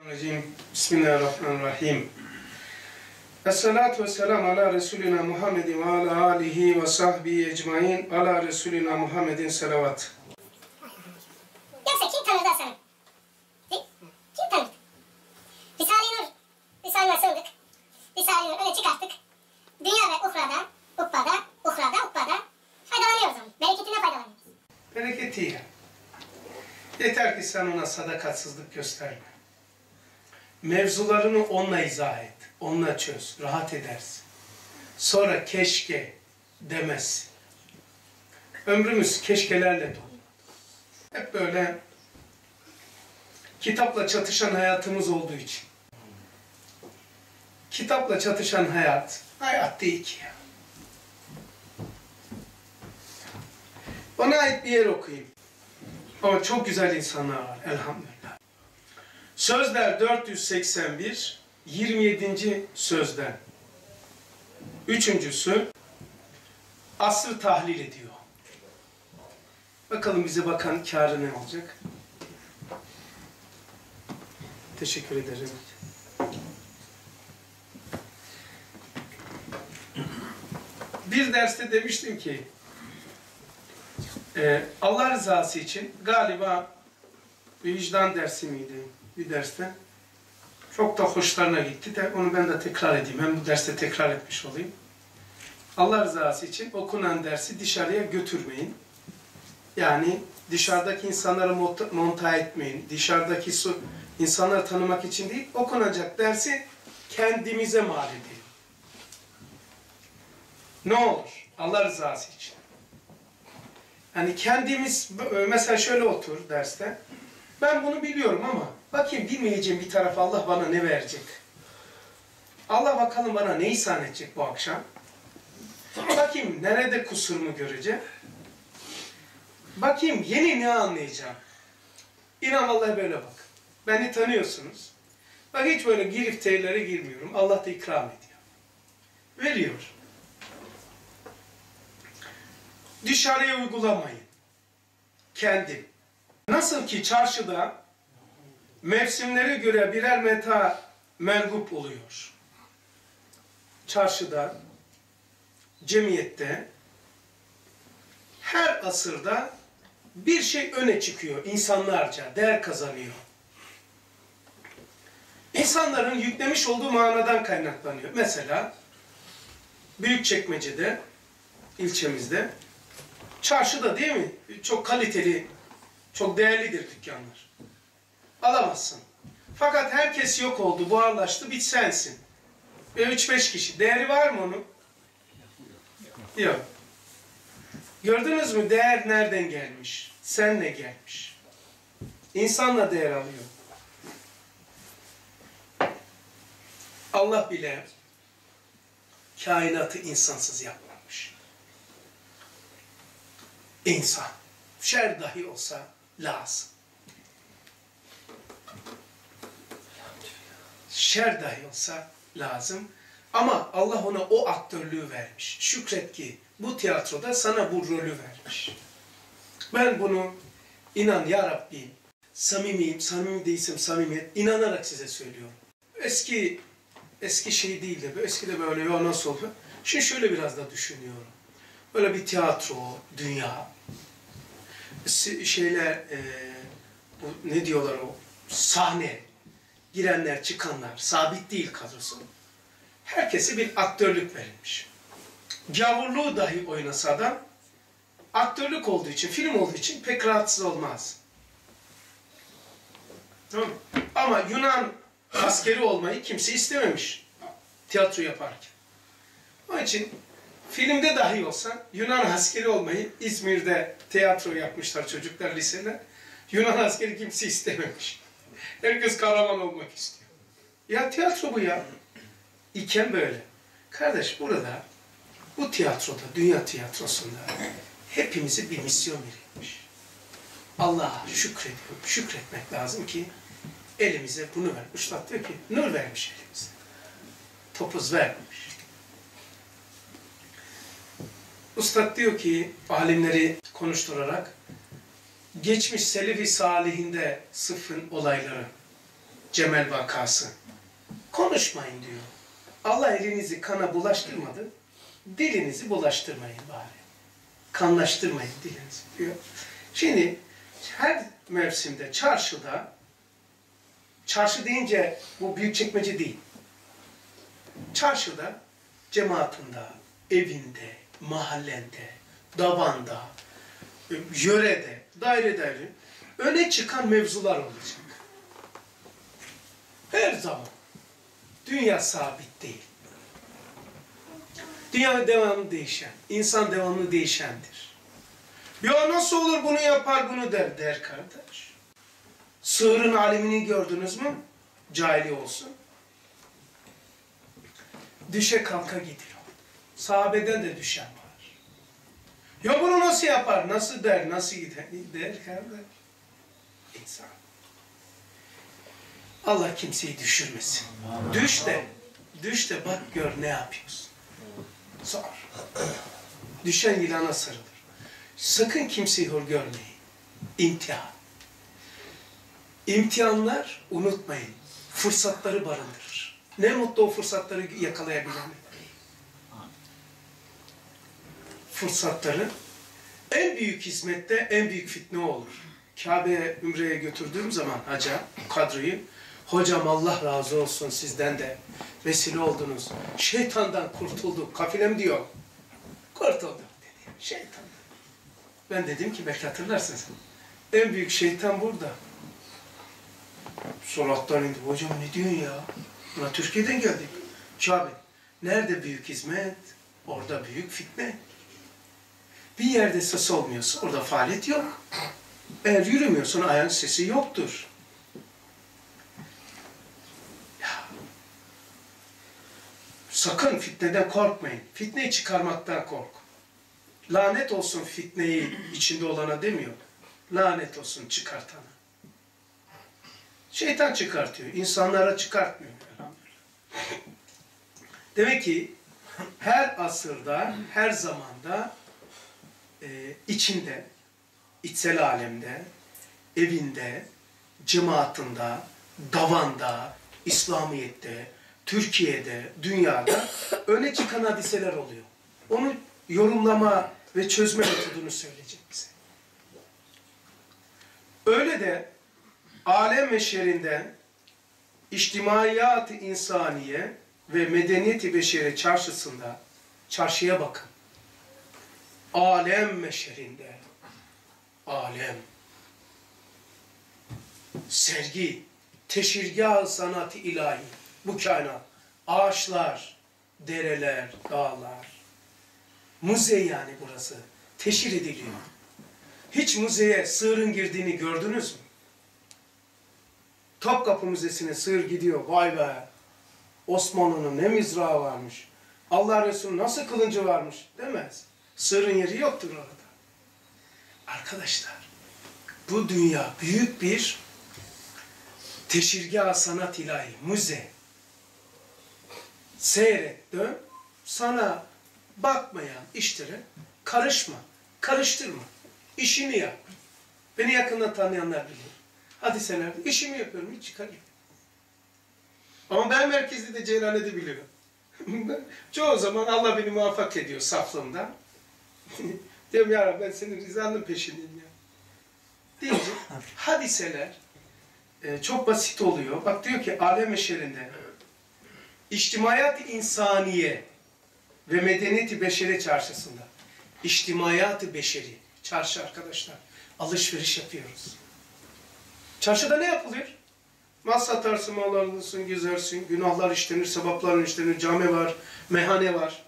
Bismillahirrahmanirrahim. Esselatu vesselam ala Resulina Muhammedin ve ala alihi ve sahbihi ecmain ala Resulina Muhammedin selavat. Yoksa kim tanırdı Hasan'ı? Kim tanırdı? Risale-i Nur, Risale-i Nur sığındık. Risale-i Nur öne çıkarttık. Dünya ve uhrada, ukbada faydalanıyoruz onun. Bereketinden faydalanıyoruz. Bereketi ya. Yeter ki sen ona sadakatsizlik gösterme. Mevzularını onunla izah et. Onunla çöz. Rahat edersin. Sonra keşke demezsin. Ömrümüz keşkelerle dolu. Hep böyle kitapla çatışan hayatımız olduğu için. Kitapla çatışan hayat değil ki ya. Ona ait bir yer okuyayım. Ama çok güzel insanlar var elhamdülillah. Sözler 481, 27. sözden. Üçüncüsü, asrı tahlil ediyor. Bakalım bize bakan kârı ne olacak? Teşekkür ederim. Bir derste demiştim ki, Allah rızası için galiba bir vicdan dersi miydi bir derste? Çok da hoşlarına gitti de onu ben de tekrar edeyim. Hem bu derste tekrar etmiş olayım. Allah rızası için okunan dersi dışarıya götürmeyin. Yani dışarıdaki insanları monta etmeyin. Dışarıdaki insanları tanımak için değil, okunacak dersi kendimize mal edelim. Ne olur? Allah rızası için. Yani kendimiz, mesela şöyle otur derste. Ben bunu biliyorum ama bakayım bilmeyeceğim bir taraf Allah bana ne verecek? Allah bakalım bana ne ihsan edecek bu akşam? Bakayım nerede kusurumu göreceğim? Bakayım yeni ne anlayacağım? İnan vallahi böyle bak. Beni tanıyorsunuz. Bak hiç böyle giriftelere girmiyorum. Allah da ikram ediyor. Veriyor. Dışarıya uygulamayın. Kendim. Nasıl ki çarşıda mevsimlere göre birer meta mergup oluyor. Çarşıda, cemiyette, her asırda bir şey öne çıkıyor insanlarca, değer kazanıyor. İnsanların yüklemiş olduğu manadan kaynaklanıyor. Mesela Büyükçekmece'de, ilçemizde, çarşıda değil mi? Çok kaliteli, çok değerlidir dükkanlar. Alamazsın. Fakat herkes yok oldu, buharlaştı, bir sensin. Ve 3-5 kişi. Değeri var mı onun? Yok. Gördünüz mü? Değer nereden gelmiş? Senle gelmiş. İnsanla değer alıyor. Allah bile kainatı insansız yapmamış. İnsan. Şer dahi olsa lazım. Şer dahi olsa lazım. Ama Allah ona o aktörlüğü vermiş. Şükret ki bu tiyatroda sana bu rolü vermiş. Ben bunu inan ya Rabbi, samimiyim, samimi değilsem samimiyet, inanarak size söylüyorum. Eski şey değil de, eski de böyle ya nasıl oldu? Şimdi şöyle biraz da düşünüyorum. Böyle bir tiyatro, dünya, ne diyorlar o, sahne, girenler, çıkanlar, sabit değil kadrosu. Herkese bir aktörlük verilmiş. Gavurluğu dahi oynasa da, aktörlük olduğu için, film olduğu için pek rahatsız olmaz. Tamam mı? Ama Yunan askeri olmayı kimse istememiş tiyatro yaparken. Onun için filmde dahi olsa Yunan askeri olmayı İzmir'de tiyatro yapmışlar çocuklar liseler. Yunan askeri kimse istememiş. Herkes kahraman olmak istiyor. Ya tiyatro bu ya. İken böyle. Kardeş burada bu tiyatroda, dünya tiyatrosunda hepimize bir misyon verilmiş. Allah'a şükretmek lazım ki elimize bunu vermiş. Üstad diyor ki nur vermiş elimize. Topuz vermemiş. Üstad diyor ki alimleri konuşturarak geçmiş Selefi Salihinde sıfın olayları Cemel vakası. Konuşmayın diyor. Allah elinizi kana bulaştırmadı. Dilinizi bulaştırmayın bari. Kanlaştırmayın dilinizi diyor. Şimdi her mevsimde çarşıda, çarşı deyince bu Büyükçekmece değil. Çarşıda, cemaatinde, evinde, mahallende, davanda, yörede, daire öne çıkan mevzular olacak. Her zaman. Dünya sabit değil. Dünya devamlı değişen, insan devamlı değişendir. Ya nasıl olur bunu yapar bunu der kardeş. Sığırın alemini gördünüz mü? Cahili olsun. Düşe kalka gidiyor. Sahabeden de düşen var. Ya bunu nasıl yapar, nasıl der, nasıl gider kardeş. İnsan. Allah kimseyi düşürmesin. Düş de bak gör ne yapıyorsun. Zor. Düşen yılana sarılır. Sakın kimseyi hor görmeyin. İmtihan. İmtihanlar unutmayın. Fırsatları barındırır. Ne mutlu o fırsatları yakalayabilene. Fırsatları en büyük hizmette en büyük fitne olur. Kabe'ye, Ümre'ye götürdüğüm zaman haca, kadroyu, hocam Allah razı olsun sizden de vesile oldunuz. Şeytandan kurtulduk. Kafilem diyor. Kurtulduk dedi. Şeytandan. Ben dedim ki belki hatırlarsınız. En büyük şeytan burada. Solattan indi. Hocam ne diyorsun ya? Buna Türkiye'den geldik. Kabe. Nerede büyük hizmet? Orada büyük fitne. Bir yerde ses olmuyorsa orada faaliyet yok. Eğer yürümüyorsan ayağın sesi yoktur. Ya. Sakın fitneden korkmayın. Fitneyi çıkarmaktan kork. Lanet olsun fitneyi içinde olana demiyor. Lanet olsun çıkartana. Şeytan çıkartıyor. İnsanlara çıkartmıyor. Demek ki her asırda, her zamanda içinde, içsel alemde, evinde, cemaatinde, davanda, İslamiyet'te, Türkiye'de, dünyada öne çıkan hadiseler oluyor. Onu yorumlama ve çözme metodunu söyleyecek bize. Öyle de alem meşerinden içtimaiyat-ı insaniye ve medeniyet-i beşeri çarşısında, çarşıya bakın. Alem meşerinde, alem, sergi, teşirgâh sanatı ilahi, bu kainat, ağaçlar, dereler, dağlar, müze yani burası, teşhir ediliyor. Hiç müzeye sığırın girdiğini gördünüz mü? Topkapı Müzesi'ne sığır gidiyor, vay be, Osmanlı'nın ne mizrağı varmış, Allah Resulü nasıl kılıncı varmış demez. Sığırın yeri yoktur orada. Arkadaşlar, bu dünya büyük bir teşirgâh sanat ilahi, müze. Seyret, dön, sana bakmayan işlere karışma, karıştırma. İşini yap. Beni yakından tanıyanlar biliyor. Hadiselerde işimi yapıyorum, hiç çıkarıyorum. Ama ben merkezde de Ceylan'ı biliyorum. Çoğu zaman Allah beni muvaffak ediyor saflığımdan. Diyorum ya ben senin rızanın peşindeyim ya. Deyince hadiseler çok basit oluyor. Bak diyor ki alem eşerinde içtimaiyat-ı insaniye ve medeniyet-i beşeri çarşısında. İçtimaiyat-ı beşeri. Çarşı arkadaşlar. Alışveriş yapıyoruz. Çarşıda ne yapılıyor? Mal satarsın, mal alırsın, gezersin, günahlar işlenir, sevaplar işlenir, cami var, meyhane var.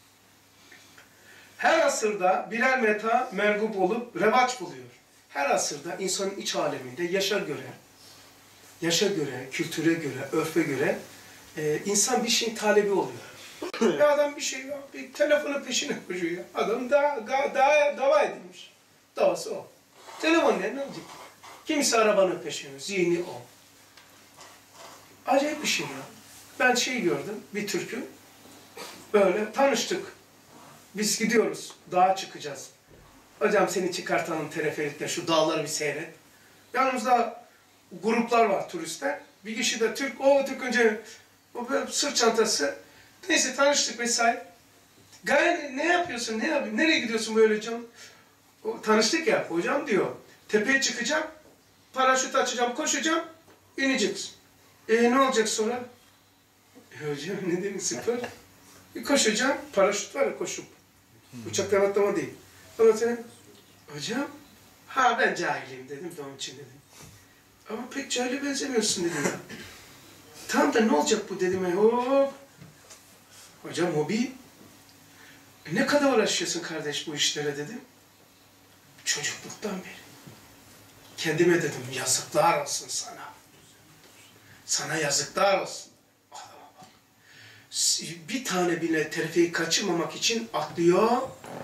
Her asırda birer meta mergup olup revaç buluyor. Her asırda insanın iç aleminde yaşa göre, kültüre göre, örfe göre insan bir şeyin talebi oluyor. Adam bir telefonun peşine koşuyor. Adam dava edilmiş. Davası o. Telefon ne olacak? Kimisi arabanın peşine, zihni o. Acayip bir şey ya. Ben gördüm, bir türkü. Böyle tanıştık. Biz gidiyoruz, dağa çıkacağız. Hocam seni çıkartalım teleferikle, şu dağları bir seyret. Yanımızda gruplar var, turistler. Bir kişi de Türk, o Türk önce o böyle sırt çantası. Neyse tanıştık vesaire. Gayet ne yapıyorsun, ne yapıyorsun, nereye gidiyorsun böyle canım? Tanıştık ya, hocam diyor, tepeye çıkacağım, paraşüt açacağım, koşacağım, ineceksin. Ne olacak sonra? Hocam ne demek sıfır? Koşacağım, paraşüt var ya koşup. Uçaktan atlama değil. Ama sen, hocam, ben cahilim dedim de onun için dedim. Ama pek cahile benzemiyorsun dedim ya. Tamam da ne olacak bu dedim ya, hop. Hocam hobi. Ne kadar uğraşıyorsun kardeş bu işlere dedim. Çocukluktan beri. Kendime dedim yazıklar olsun sana. Sana yazıklar olsun. Adama bak. Bir tane bile teleferiği kaçırmamak için atlıyor.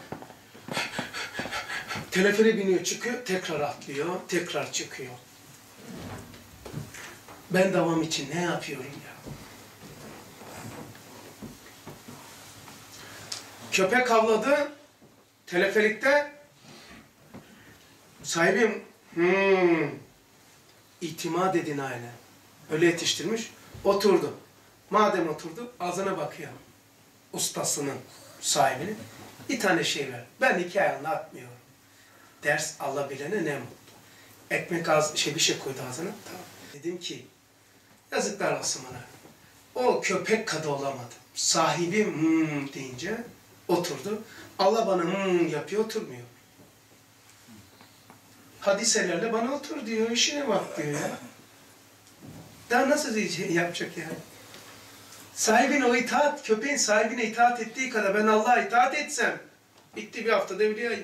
Teleferiğe biniyor çıkıyor, tekrar atlıyor, tekrar çıkıyor. Ben devam için ne yapıyorum ya? Köpek avladı, teleferikte. Sahibim, itimat edin aynen. Öyle yetiştirmiş, oturdu. Madem oturdu, ağzına bakıyor. Ustasının, sahibinin. Bir tane şey ver. Ben 2 ayağını atmıyorum. Ders alabilene ne mutlu. Ekmek bir şey koydu ağzına. Tamam. Dedim ki, yazıklar olsun bana. O köpek kadı olamadı. Sahibim deyince oturdu. Allah bana yapıyor, oturmuyor. Hadiselerle bana otur diyor, işine bak diyor ya. Daha nasıl yapacak yani? Sahibine o itaat, köpeğin sahibine itaat ettiği kadar ben Allah'a itaat etsem, bitti bir haftada evliyayım.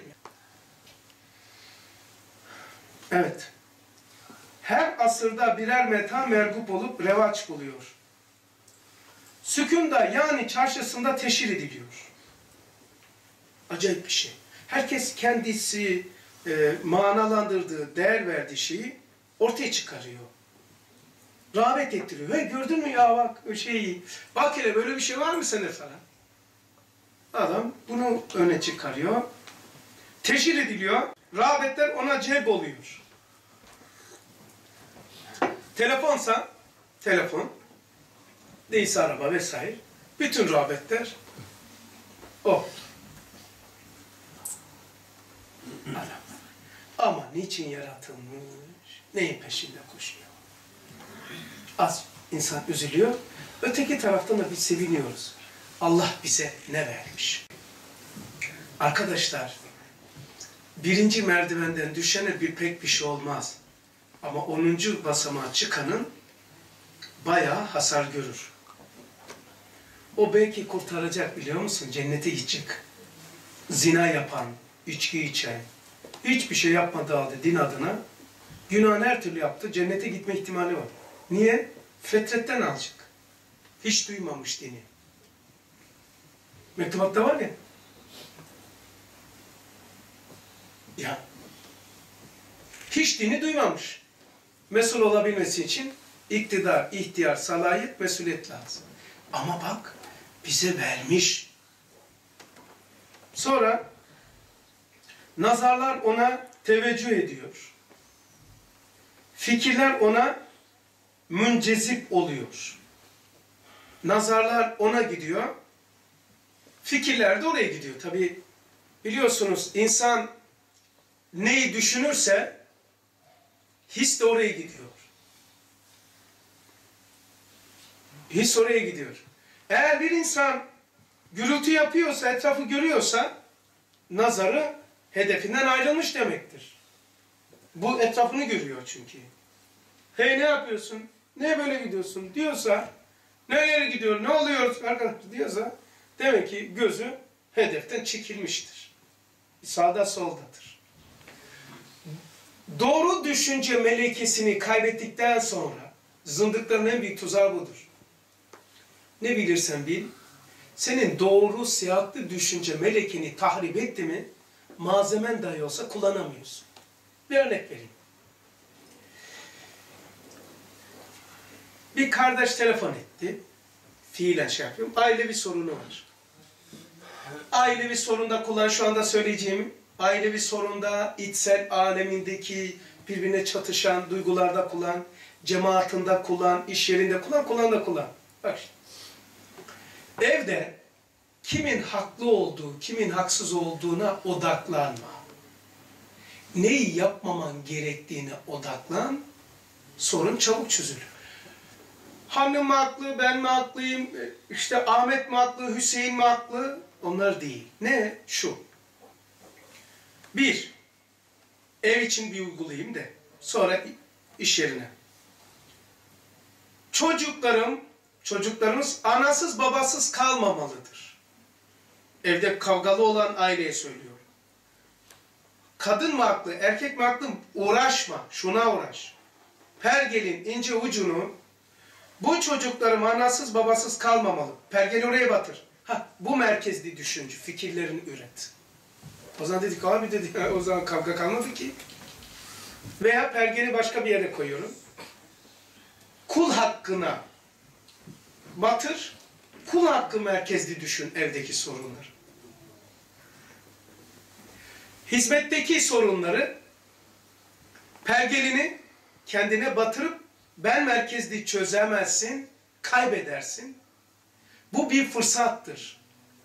Evet. Her asırda birer meta mergup olup revaç buluyor. Sükunda yani çarşısında teşhir ediliyor. Acayip bir şey. Herkes kendisi manalandırdığı, değer verdiği şeyi ortaya çıkarıyor. Rağbet ettiriyor. Hey gördün mü ya bak o şeyi. Bak hele böyle bir şey var mı sende falan. Adam bunu öne çıkarıyor. Teşhir ediliyor. Rağbetler ona celp oluyor. Telefonsa, telefon, değilse araba vesaire. Bütün rağbetler o. Adam. Ama niçin yaratılmış? Neyin peşinde koşuyor? Az insan üzülüyor. Öteki taraftan da biz seviniyoruz. Allah bize ne vermiş? Arkadaşlar, 1. merdivenden düşene pek bir şey olmaz. Ama 10. basamağa çıkanın bayağı hasar görür. O belki kurtaracak biliyor musun? Cennete gidecek. Zina yapan, içki içen, hiçbir şey yapmadığı halde din adına günahını her türlü yaptı. Cennete gitme ihtimali var. Niye? Fetretten alacak. Hiç duymamış dini. Mektubatta var ya. Ya. Hiç dini duymamış. Mesul olabilmesi için iktidar, ihtiyar, salahiyet, mesuliyet lazım. Ama bak bize vermiş. Sonra nazarlar ona teveccüh ediyor. Fikirler ona müncezip oluyor. Nazarlar ona gidiyor. Fikirler de oraya gidiyor. Tabii biliyorsunuz insan neyi düşünürse his de oraya gidiyor. His oraya gidiyor. Eğer bir insan gürültü yapıyorsa, etrafı görüyorsa nazarı hedefinden ayrılmış demektir. Bu etrafını görüyor çünkü. Hey ne yapıyorsun? Ne böyle gidiyorsun? Diyorsa, nereye gidiyor, ne oluyor arkadaşlar diyorsa demek ki gözü hedeften çekilmiştir. Sağda soldadır. Doğru düşünce melekesini kaybettikten sonra zındıkların en büyük tuzağı budur. Ne bilirsen bil, senin doğru, sıhhatli düşünce melekeni tahrip etti mi, malzemen dahi olsa kullanamıyorsun. Bir örnek vereyim. Bir kardeş telefon etti. Fiilen şey yapıyorum. Ailevi sorunu var. Ailevi sorunda şu anda söyleyeceğim, ailevi sorunda içsel alemindeki birbirine çatışan, duygularda kullan, cemaatinde kullan, iş yerinde kullan. Bak şimdi. Evde kimin haklı olduğu, kimin haksız olduğuna odaklanma. Neyi yapmaman gerektiğine odaklan, sorun çabuk çözülür. Hanım mı haklı, ben mi haklıyım, işte Ahmet mi haklı, Hüseyin mi haklı? Onlar değil. Ne? Şu. Bir, ev için bir uygulayayım da sonra iş yerine. Çocuklarımız anasız babasız kalmamalıdır. Evde kavgalı olan aileye söylüyorum. Kadın mı haklı, erkek mi haklı? Uğraşma, şuna uğraş. Pergelin ince ucunu, bu çocuklarım anasız babasız kalmamalı. Pergeli oraya batır. Bu merkezli düşünce, fikirlerini üret. O zaman dedik abi dedi, o zaman kavga kalmadı ki. Veya pergeli başka bir yere koyuyorum. Kul hakkına batır, kul hakkı merkezli düşün evdeki sorunları. Hizmetteki sorunları, pergelini kendine batırıp ben merkezli çözemezsin, kaybedersin. Bu bir fırsattır.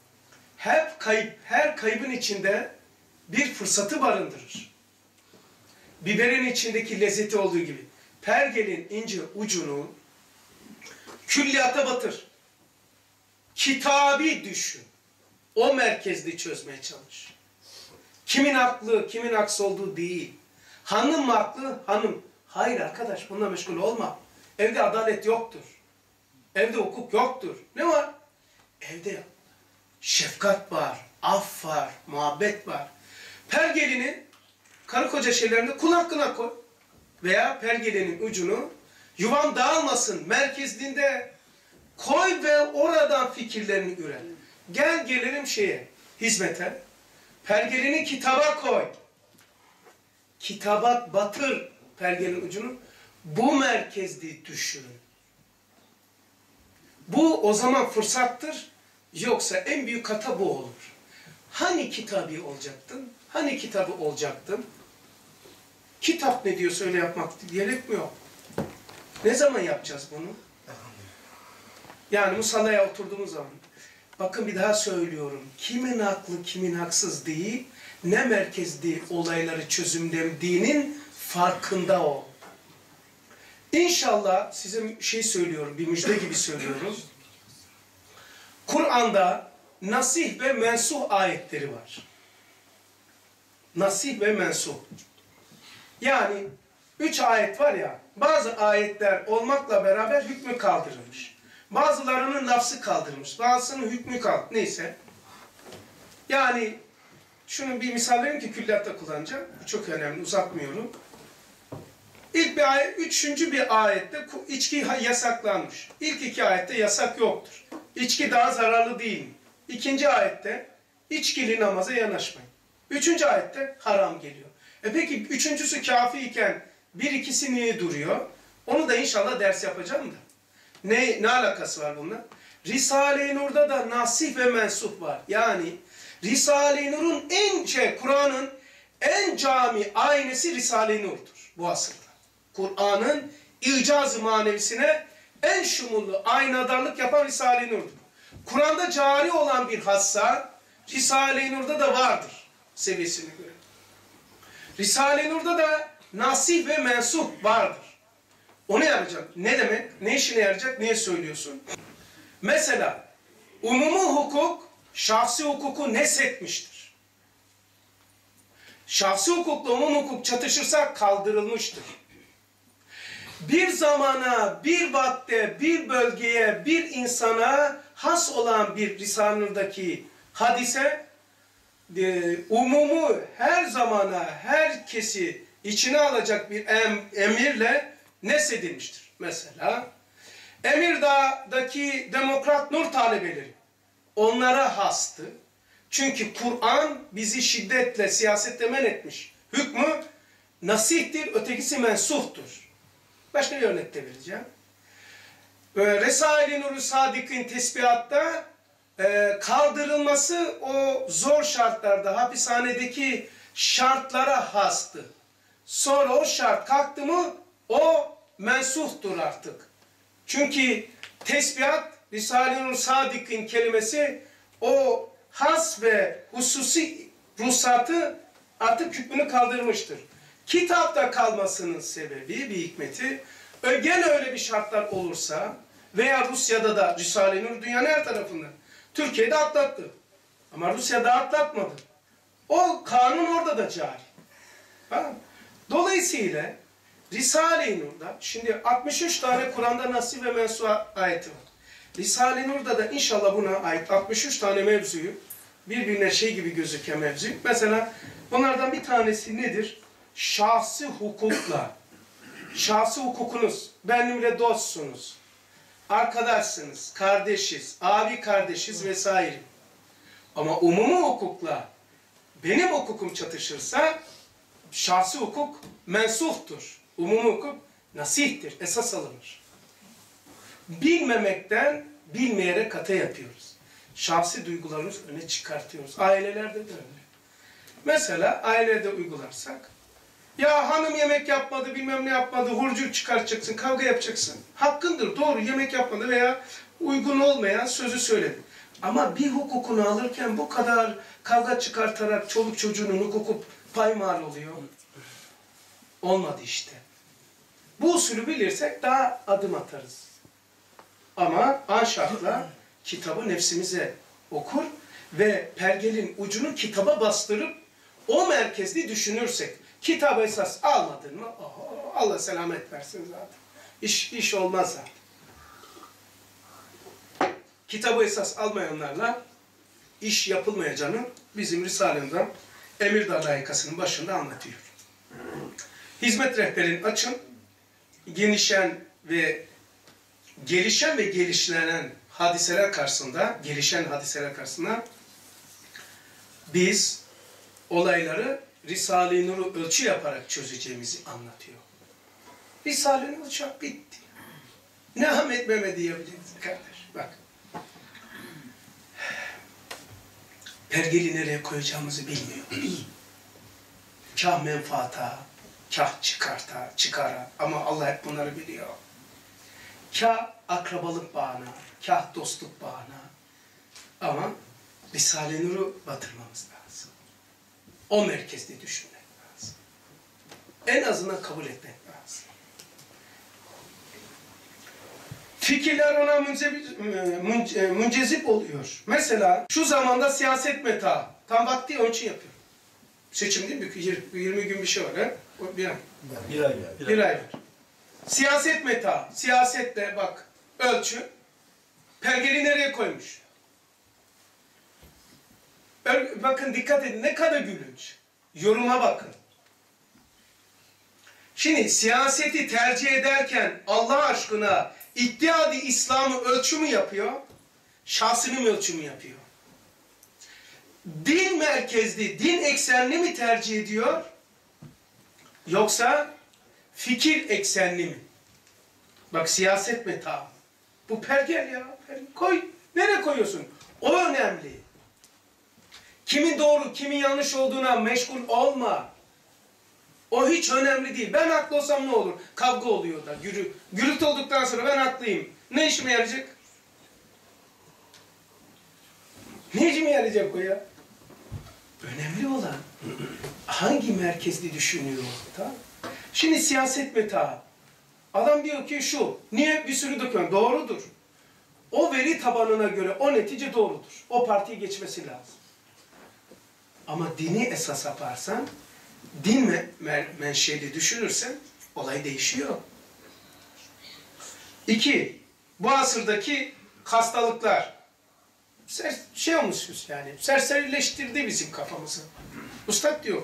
Her kaybın içinde bir fırsatı barındırır. Biberin içindeki lezzeti olduğu gibi. Pergelin ince ucunu külliyata batır. Kitabi düşün. O merkezli çözmeye çalış. Kimin haklı, kimin haksız olduğu değil. Hanım mı haklı? Hanım. Hayır arkadaş, bununla meşgul olma. Evde adalet yoktur. Evde hukuk yoktur. Ne var? Evde şefkat var, af var, muhabbet var. Pergelini karı koca şeylerinde kul hakkına koy. Veya pergelenin ucunu yuvan dağılmasın merkezliğinde koy ve oradan fikirlerini üret. Gelelim hizmete. Pergelini kitaba koy. Kitaba batır pergelin ucunu. Bu merkezli düşün. Bu o zaman fırsattır. Yoksa en büyük hata bu olur. Hani kitabı olacaktın? Hani kitabı olacaktın? Kitap ne diyorsa öyle yapmak gerekmiyor. Ne zaman yapacağız bunu? Yani musallaya oturduğumuz zaman. Bakın bir daha söylüyorum. Kimin haklı, kimin haksız değil, ne merkezli olayları çözümlediğinin farkında ol. İnşallah size söylüyorum, bir müjde gibi söylüyorum. Kur'an'da nasih ve mensuh ayetleri var. Nasih ve mensuh. Yani 3 ayet var ya, bazı ayetler olmakla beraber hükmü kaldırılmış. Bazılarının lafzı kaldırılmış, bazısının hükmü kaldırılmış. Neyse. Yani şunun bir misal vereyim ki külliyatta kullanacağım. Bu çok önemli, uzatmıyorum. İlk bir ayet, üçüncü bir ayette içki yasaklanmış. İlk 2 ayette yasak yoktur. İçki daha zararlı değil mi? 2. ayette içkili namaza yanaşmayın. 3. ayette haram geliyor. Peki 3.'sü kafi iken 1-2'si niye duruyor? Onu da inşallah ders yapacağım da. Ne alakası var bununla? Risale-i Nur'da da nasih ve mensuh var. Yani Risale-i Nur'un Kur'an'ın en cami aynesi Risale-i Nur'dur bu asırda. Kur'an'ın icaz-ı manevisine en şumullu aynadarlık yapan Risale-i Nur'dur. Kur'an'da cari olan bir hassa Risale-i Nur'da da vardır seviyesine göre. Risale-i Nur'da da nasih ve mensuh vardır. O ne yapacak? Ne demek? Ne işine yarayacak? Niye söylüyorsun? Mesela umumi hukuk şahsi hukuku neshetmiştir. Şahsi hukukla umumi hukuk çatışırsa kaldırılmıştır. Bir zamana, bir vakte, bir bölgeye, bir insana has olan bir Risale-i Nur'daki hadise umumu her zamana, herkesi içine alacak bir emirle nesedilmiştir. Mesela Emirdağ'daki demokrat nur talebeleri onlara hastı. Çünkü Kur'an bizi şiddetle, siyasetle men etmiş. Hükmü nasihtir, ötekisi mensuhtur. Başka bir örnek de vereceğim. Resail-i Nur-u Sadık'ın tesbihatta kaldırılması o zor şartlarda, hapishanedeki şartlara hastı. Sonra o şart kalktı mı o mensuhtur artık. Çünkü tesbihat Risale-i Nur Sadık'ın kelimesi o has ve hususi ruhsatı artık hükmünü kaldırmıştır. Kitapta kalmasının sebebi bir hikmeti gene öyle bir şartlar olursa veya Rusya'da da Risale-i Nur dünyanın her tarafında Türkiye'de atlattı. Ama Rusya'da atlatmadı. O kanun orada da cari. Ha? Dolayısıyla Risale-i Nur'da şimdi 63 tane Kur'an'da nasih ve mensuh ayeti var. Risale-i Nur'da da inşallah buna ait 63 tane mevzuyu birbirine şey gibi gözüken mevzu. Mesela bunlardan bir tanesi nedir? Şahsi hukukla. Şahsi hukukunuz. Benimle dostsunuz. Arkadaşsınız. Kardeşiz. Abi kardeşiz vesaire. Ama umumi hukukla benim hukukum çatışırsa şahsi hukuk mensuhtur. Umumi hukuk nasihtir. Esas alınır. Bilmemekten bilmeyerek hata yapıyoruz. Şahsi duygularımızı öne çıkartıyoruz. Ailelerde de öyle. Mesela ailede uygularsak ya hanım yemek yapmadı, bilmem ne yapmadı, hurcu çıkartacaksın, kavga yapacaksın. Hakkındır, doğru, yemek yapmadı veya uygun olmayan sözü söyledi. Ama bir hukukunu alırken bu kadar kavga çıkartarak çoluk çocuğunun hukuku paymal oluyor. Olmadı işte. Bu usulü bilirsek daha adım atarız. Ama anşartla kitabı nefsimize okur ve pergelin ucunu kitaba bastırıp o merkezli düşünürsek, kitabı esas almadın mı? Oh, Allah selamet versin zaten. İş olmaz zaten. Kitabı esas almayanlarla iş yapılmayacağını bizim Risale'mizden Emirdağ layıkasının başında anlatıyor. Hizmet rehberini açın, gelişen ve gelişlenen hadiseler karşısında, gelişen hadiseler karşısında biz olayları Risale-i Nur'u ölçü yaparak çözeceğimizi anlatıyor. Risale-i Nur çok bitti. Ne Ahmet Mehmet diyebiliriz kardeş. Bak. Pergeli nereye koyacağımızı bilmiyoruz. Kah menfaata, kah çıkara ama Allah hep bunları biliyor. Kah akrabalık bağına, kah dostluk bağına. Ama Risale-i Nur'u batırmamız lazım. O merkezde düşünmek lazım. En azından kabul etmek lazım. Fikirler ona müncezip oluyor. Mesela şu zamanda siyaset meta. Tam vakti onun için yapıyor. Seçim değil mi? 20 gün bir şey var. He? Bir ay. Bir ay var. Siyaset meta. Siyasetle bak ölçü. Pergeli nereye koymuş? Bakın dikkat edin ne kadar gülünç. Yoruma bakın. Şimdi siyaseti tercih ederken Allah aşkına İttihad-ı İslam'ı ölçü mü yapıyor? Şahsını mı ölçü mü yapıyor? Din merkezli, din eksenli mi tercih ediyor? Yoksa fikir eksenli mi? Bak siyaset meta. Bu pergel ya. Koy. Nereye koyuyorsun? O önemli. Kimin doğru, kimin yanlış olduğuna meşgul olma. O hiç önemli değil. Ben haklı olsam ne olur? Kavga oluyor da. Gürültü olduktan sonra ben haklıyım. Ne işime yarayacak? Ne işime yarayacak o ya? Önemli olan hangi merkezli düşünüyor? Tamam? Şimdi siyaset meta. Adam diyor ki şu. Niye bir sürü döküyorum? Doğrudur. O veri tabanına göre o netice doğrudur. O partiyi geçmesi lazım. Ama dini esas yaparsan, din menşeli düşünürsen olay değişiyor. 2. Bu asırdaki hastalıklar şey olmuşuz yani, serserileştirdi bizim kafamızı. Ustad diyor,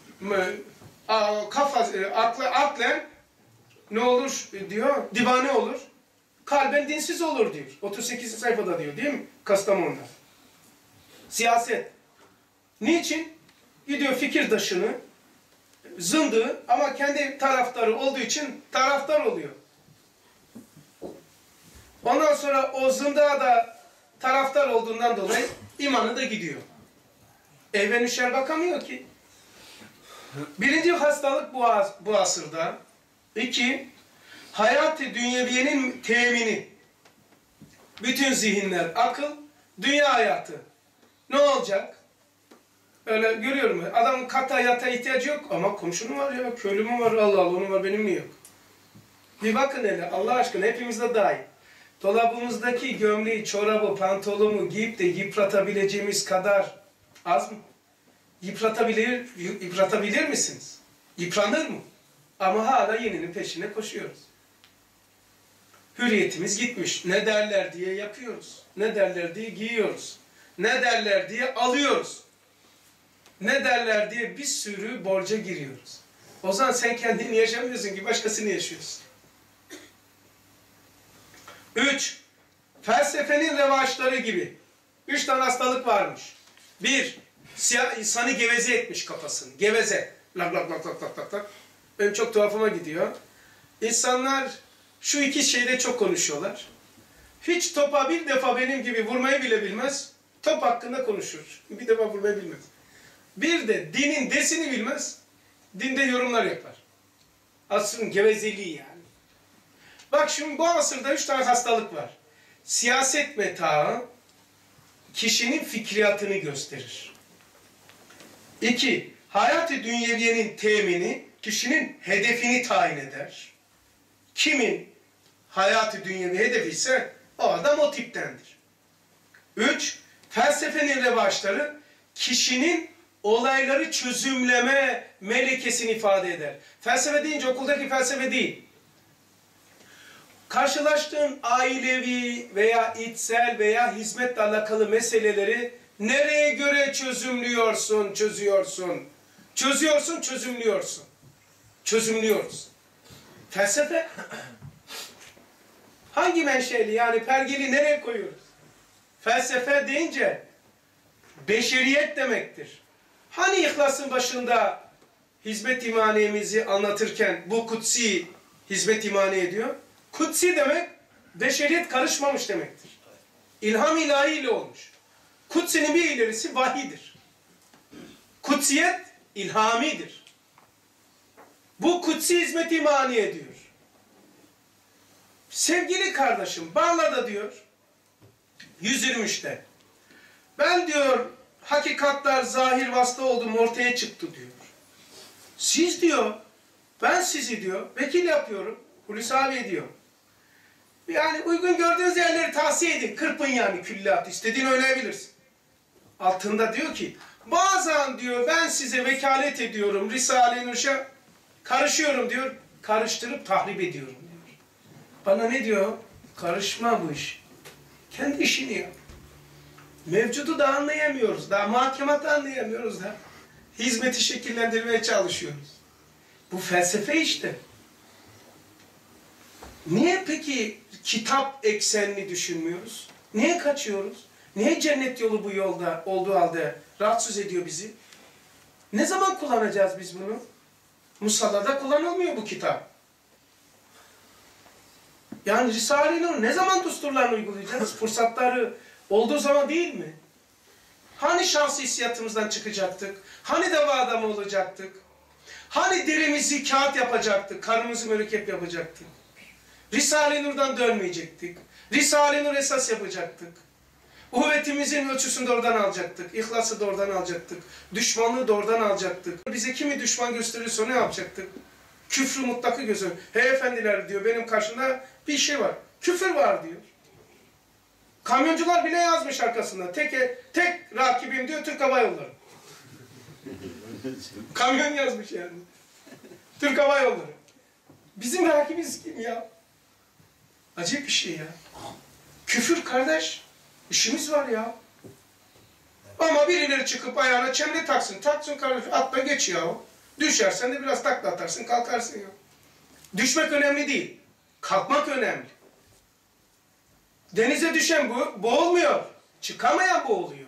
aklen ne olur diyor, divane olur, kalben dinsiz olur diyor. 38. sayfada diyor değil mi? Kastamonu'da. Siyaset. Niçin? Gidiyor fikirdaşını, zındığı ama kendi taraftarı olduğu için taraftar oluyor. Ondan sonra o zındığa da taraftar olduğundan dolayı imanı da gidiyor. Evven üşer bakamıyor ki. Birinci hastalık bu asırda. 2. Hayat-ı dünyeviyenin temini. Bütün zihinler, akıl, dünya hayatı. Ne olacak? Öyle görüyorum. Adamın kata yata ihtiyacı yok ama komşunun var ya, köylümün var, Allah Allah, onun var, benim mi yok? Bir bakın hele, Allah aşkına hepimizde dahil. Dolabımızdaki gömleği, çorabı, pantolonu giyip de yıpratabileceğimiz kadar az mı? Yıpratabilir misiniz? Yıpranır mı? Ama hala yeninin peşine koşuyoruz. Hürriyetimiz gitmiş. Ne derler diye yapıyoruz. Ne derler diye giyiyoruz. Ne derler diye alıyoruz. Ne derler diye bir sürü borca giriyoruz. O zaman sen kendini yaşamıyorsun ki başkasını yaşıyorsun. 3. Felsefenin revaçları gibi. 3 tane hastalık varmış. 1. İnsanı geveze etmiş kafasını. Geveze. Lak lak lak lak lak lak lak. Benim çok tuhafıma gidiyor. İnsanlar şu iki şeyde çok konuşuyorlar. Hiç topa bir defa benim gibi vurmayı bile bilmez. Top hakkında konuşur. Bir defa vurmayı bilmez. Bir de dinin desini bilmez. Dinde yorumlar yapar. Asrın gevezeliği yani. Bak şimdi bu asırda 3 tane hastalık var. Siyaset metaı kişinin fikriyatını gösterir. 2. Hayat-ı dünyeviyenin temini kişinin hedefini tayin eder. Kimin hayat-ı dünyevi hedefi ise o adam o tiptendir. 3. Felsefenin revaçları kişinin olayları çözümleme melekesini ifade eder. Felsefe deyince okuldaki felsefe değil. Karşılaştığın ailevi veya içsel veya hizmetle alakalı meseleleri nereye göre çözümlüyorsun, çözüyorsun. Çözüyorsun, çözümlüyorsun. Çözümlüyoruz. Felsefe hangi menşeli, yani pergeli nereye koyuyoruz? Felsefe deyince beşeriyet demektir. Hani İhlas'ın başında hizmet imaniyemizi anlatırken bu kutsi hizmet imaniye diyor. Kutsi demek beşeriyet karışmamış demektir. İlham ilahiyle olmuş. Kutsi'nin bir ilerisi vahidir. Kutsiyet ilhamidir. Bu kutsi hizmet imaniye diyor. Sevgili kardeşim Barla'da diyor 123'te ben diyor hakikatler zahir vasıta oldum ortaya çıktı diyor. Siz diyor ben sizi diyor vekil yapıyorum. Hulusi abi diyor. Yani uygun gördüğünüz yerleri tavsiye edin. Kırpın yani külliyatı. İstediğini oynayabilirsin. Altında diyor ki bazen diyor ben size vekalet ediyorum. Risale-i Nur'a karışıyorum diyor. Karıştırıp tahrip ediyorum diyor. Bana ne diyor? Karışma bu iş. Kendi işini yap. Mevcudu da anlayamıyoruz. Daha muhakematı anlayamıyoruz da. Hizmeti şekillendirmeye çalışıyoruz. Bu felsefe işte. Niye peki kitap eksenli düşünmüyoruz? Niye kaçıyoruz? Niye cennet yolu bu yolda olduğu halde rahatsız ediyor bizi? Ne zaman kullanacağız biz bunu? Musallada kullanılmıyor bu kitap. Yani Risale-i Nur ne zaman düsturlarını uygulayacağız? Fırsatları olduğu zaman değil mi? Hani şans hissiyatımızdan çıkacaktık? Hani deva adamı olacaktık? Hani derimizi kağıt yapacaktık? Karnımızı mürekkep yapacaktık? Risale-i Nur'dan dönmeyecektik. Risale-i Nur esas yapacaktık. Uhvetimizin ölçüsünü de oradan alacaktık. İhlası da oradan alacaktık. Düşmanlığı da oradan alacaktık. Bize kimi düşman gösterirse ne yapacaktık? Küfrü mutlakı gözü. Hey efendiler diyor benim karşımda bir şey var. Küfür var diyor. Kamyoncular bile yazmış arkasında. Tek rakibim diyor Türk Hava Yolları. Kamyon yazmış yani. Türk Hava Yolları. Bizim rakibimiz kim ya? Acayip bir şey ya. Küfür kardeş. İşimiz var ya. Ama birileri çıkıp ayağına çemre taksın. Taksın kardeş. Atla geç ya. Düşersen de biraz takla atarsın. Kalkarsın ya. Düşmek önemli değil. Kalkmak önemli. Denize düşen boğulmuyor. Çıkamayan boğuluyor.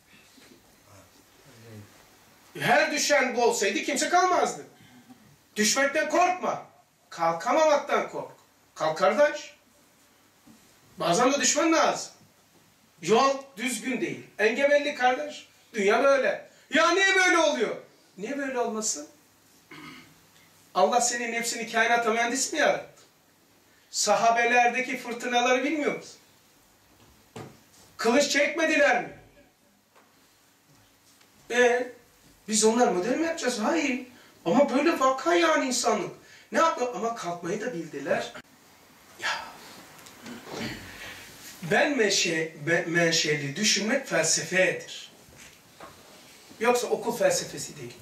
Her düşen boğulsaydı kimse kalmazdı. Düşmekten korkma. Kalkamamaktan kork. Kalk kardeş. Bazen de düşman lazım. Yol düzgün değil. Engebelli kardeş. Dünya böyle. Ya niye böyle oluyor? Niye böyle olmasın? Allah senin nefsini kainata mühendis mi yarattı? Sahabelerdeki fırtınaları bilmiyor musun? Kılıç çekmediler mi? Biz onlar model mi yapacağız? Hayır. Ama böyle vaka yani insanlık. Ne yapıyor? Ama kalkmayı da bildiler. Ya. Ben menşeli düşünmek felsefedir. Yoksa okul felsefesi değil.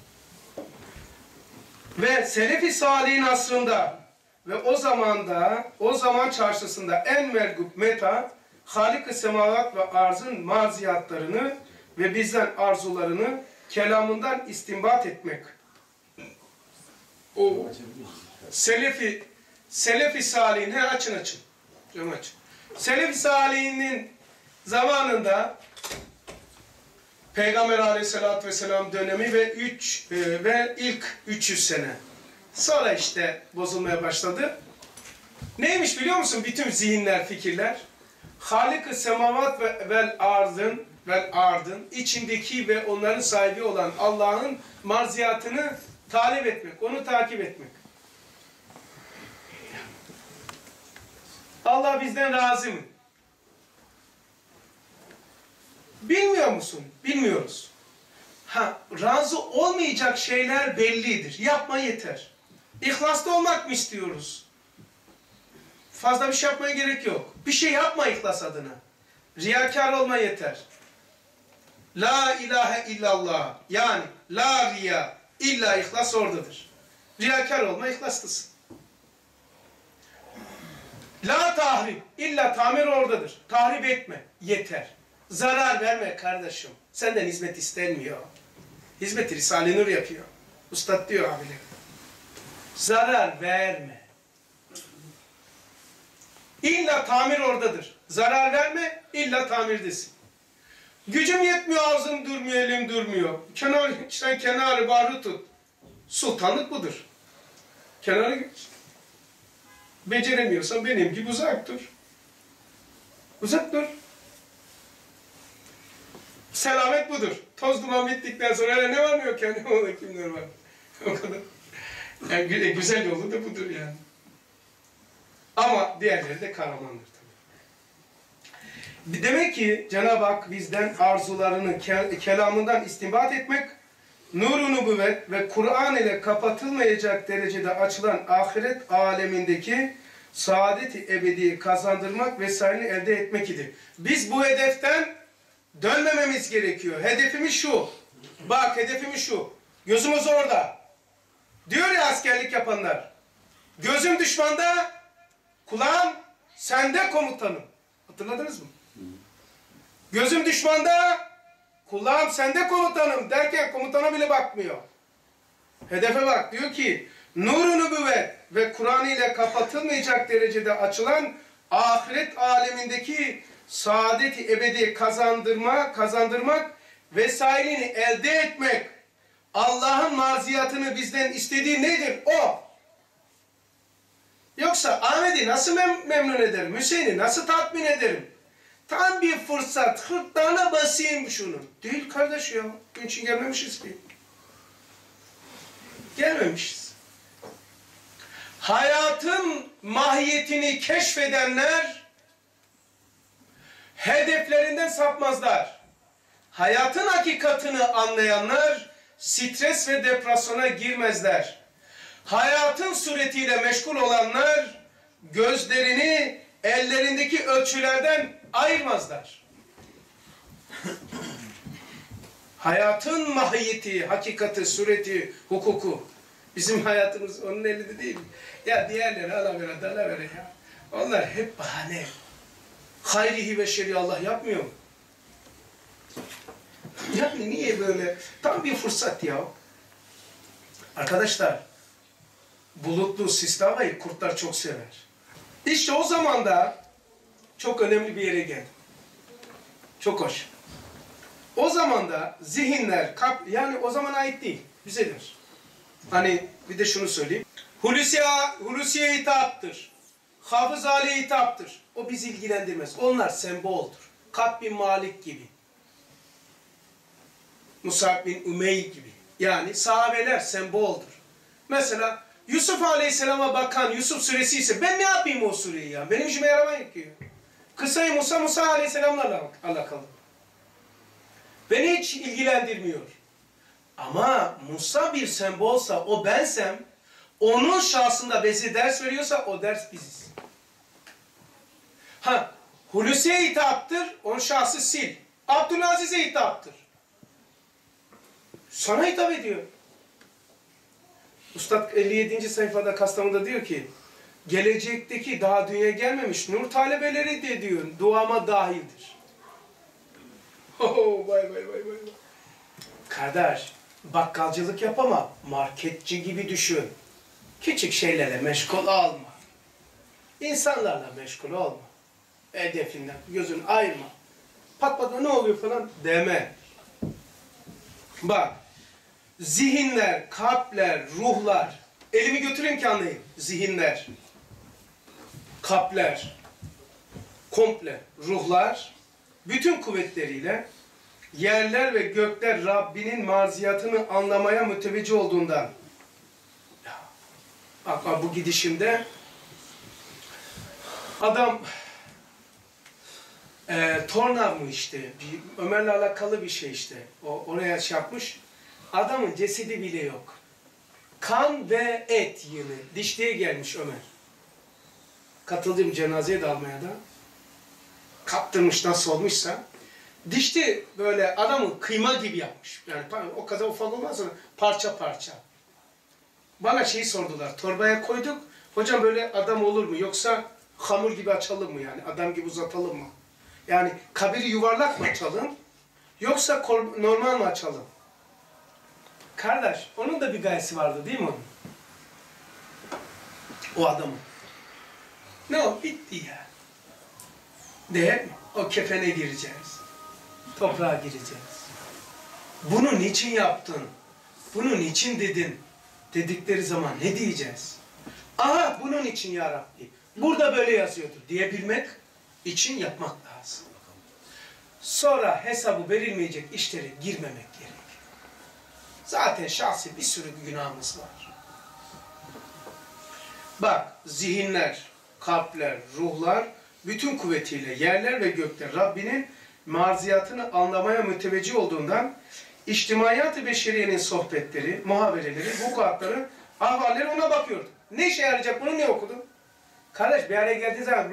Ve Selefi Salih'in asrında ve o zaman çarşısında en mergup meta, Halik-i Semavat ve Arz'ın marziyatlarını ve bizden arzularını kelamından istinbat etmek. O Selefi Salih'in, açın. Selefi Salih'in zamanında Peygamber Aleyhisselatü Vesselam dönemi ve ilk 300 sene. Sonra işte bozulmaya başladı. Neymiş biliyor musun? Bütün zihinler, fikirler. Halik-i Semavat vel ardın içindeki ve onların sahibi olan Allah'ın marziyatını talep etmek, onu takip etmek. Allah bizden razı mı? Bilmiyor musun? Bilmiyoruz. Razı olmayacak şeyler bellidir. Yapma yeter. İhlaslı olmak mı istiyoruz? Fazla bir şey yapmaya gerek yok. Bir şey yapma ihlas adına. Riyakar olma yeter. La ilahe illallah. Yani la riya illa ihlas oradadır. Riyakar olma, ihlaslısın. La tahrip illa tamir oradadır. Tahrip etme. Yeter. Zarar verme kardeşim. Senden hizmet istenmiyor. Hizmeti Risale-i Nur yapıyor. Ustad diyor abiler. Zarar verme. İlla tamir oradadır. Zarar verme, illa tamirdesin. Gücüm yetmiyor, ağzım durmuyor, elim durmuyor. Kenarı bahri tut. Sultanlık budur. Kenarı geç. Beceremiyorsan benim gibi uzak dur. Uzak dur. Selamet budur. Toz duman bittikten sonra ne var ne yok yani. Orada kimler var. O kadar. Yani güzel yolu da budur yani. Ama diğerleri de kahramandır tabii. Demek ki Cenab-ı Hak bizden arzularını kelamından istinbat etmek, nur-u nübüvvet ve Kur'an ile kapatılmayacak derecede açılan ahiret alemindeki saadeti ebedi kazandırmak vesaireni elde etmek idi. Biz bu hedeften dönmememiz gerekiyor. Hedefimiz şu. Bak hedefimiz şu. Gözümüz orada. Diyor ya askerlik yapanlar. Gözüm düşmanda, kulağım sende komutanım. Hatırladınız mı? Gözüm düşmanda, kulağım sende komutanım derken komutana bile bakmıyor. Hedefe bak. Diyor ki nur-u nübüvvet ve Kur'an ile kapatılmayacak derecede açılan ahiret alemindeki saadeti ebedi kazandırmak vesailini elde etmek, Allah'ın marziyatını bizden istediği nedir? O. Yoksa Ahmet'i nasıl memnun ederim? Hüseyin'i nasıl tatmin ederim? Tam bir fırsat, hırtlağına basayım şunu. Değil kardeş ya. Bunun için gelmemişiz ki. Gelmemişiz. Hayatın mahiyetini keşfedenler hedeflerinden sapmazlar. Hayatın hakikatını anlayanlar stres ve depresyona girmezler. Hayatın suretiyle meşgul olanlar gözlerini ellerindeki ölçülerden ayırmazlar. Hayatın mahiyeti, hakikati, sureti, hukuku. Bizim hayatımız onun elinde değil. Ya diğerleri alavere, dalavere ya. Onlar hep bahane. Hayrihi ve şerri Allah yapmıyor mu? Yani niye böyle? Tam bir fırsat ya. Arkadaşlar, bulutlu sisli havayı kurtlar çok sever. İşte o zaman da çok önemli bir yere geldim. Çok hoş. O zaman da zihinler, yani o zaman ait değil, bizedir. Hani bir de şunu söyleyeyim. Hulusiye hitaptır. Hafız Ali'ye hitaptır. O bizi ilgilendirmez. Onlar semboldur. Kab bin Malik gibi. Musab bin Ümeyy gibi. Yani sahabeler semboldur. Mesela Yusuf Aleyhisselam'a bakan Yusuf suresi ise ben ne yapayım o sureyi ya? Benim işime yaramayın ki. Kısayı Musa Aleyhisselam'la alakalı. Beni hiç ilgilendirmiyor. Ama Musa bir sembolsa, o bensem, onun şahsında bize ders veriyorsa o ders biziz. Ha, Hulusi'ye hitaptır, onun şahsı sil. Abdülaziz'e hitaptır. Sana hitap ediyor. Üstad 57. sayfada Kastamonu'da diyor ki, gelecekteki daha dünyaya gelmemiş nur talebeleri de diyor, duama dahildir. Vay. Kardeş, bakkalcılık yapama, marketçi gibi düşün. Küçük şeylerle meşgul olma. İnsanlarla meşgul olma. Hedefinden gözünü ayırma. Pat ne oluyor falan deme. Bak, zihinler, kalpler, ruhlar, elimi götüreyim ki anlayayım. Zihinler, kalpler, komple, ruhlar, bütün kuvvetleriyle yerler ve gökler Rabbinin marziyatını anlamaya müteveccih olduğundan. Bak bu gidişimde adam torna mı işte, Ömer'le alakalı bir şey işte. Oraya şey yapmış. Adamın cesedi bile yok. Kan ve et yığını. Dişliğe gelmiş Ömer. Katıldığım cenazeye de almaya da. Kaptırmış nasıl olmuşsa. Dişli böyle adamı kıyma gibi yapmış. Yani o kadar ufak olmaz mı? Parça parça. Bana şeyi sordular. Torbaya koyduk. Hocam böyle adam olur mu? Yoksa hamur gibi açalım mı yani? Adam gibi uzatalım mı? Yani kabiri yuvarlak mı açalım? Yoksa normal mi açalım? Kardeş, onun da bir gayesi vardı değil mi onun? O adamın. Ne o? Bitti ya. Değil mi? O kefene gireceğiz. Toprağa gireceğiz. Bunu niçin yaptın? Bunu niçin dedin? Dedikleri zaman ne diyeceğiz? Aha bunun için ya Rabbi. Burada böyle yazıyordu diyebilmek için yapmak lazım. Sonra hesabı verilmeyecek işlere girmemek gerek. Zaten şahsi bir sürü günahımız var. Bak zihinler, kalpler, ruhlar bütün kuvvetiyle yerler ve gökler Rabbinin marziyatını anlamaya müteveccih olduğundan içtimaiyat-ı beşeriyenin sohbetleri, muhabereleri, vukuatları, ahvalleri ona bakıyordu. Ne işe yarayacak bunu ne okudun? Kardeş bir araya geldiği zaman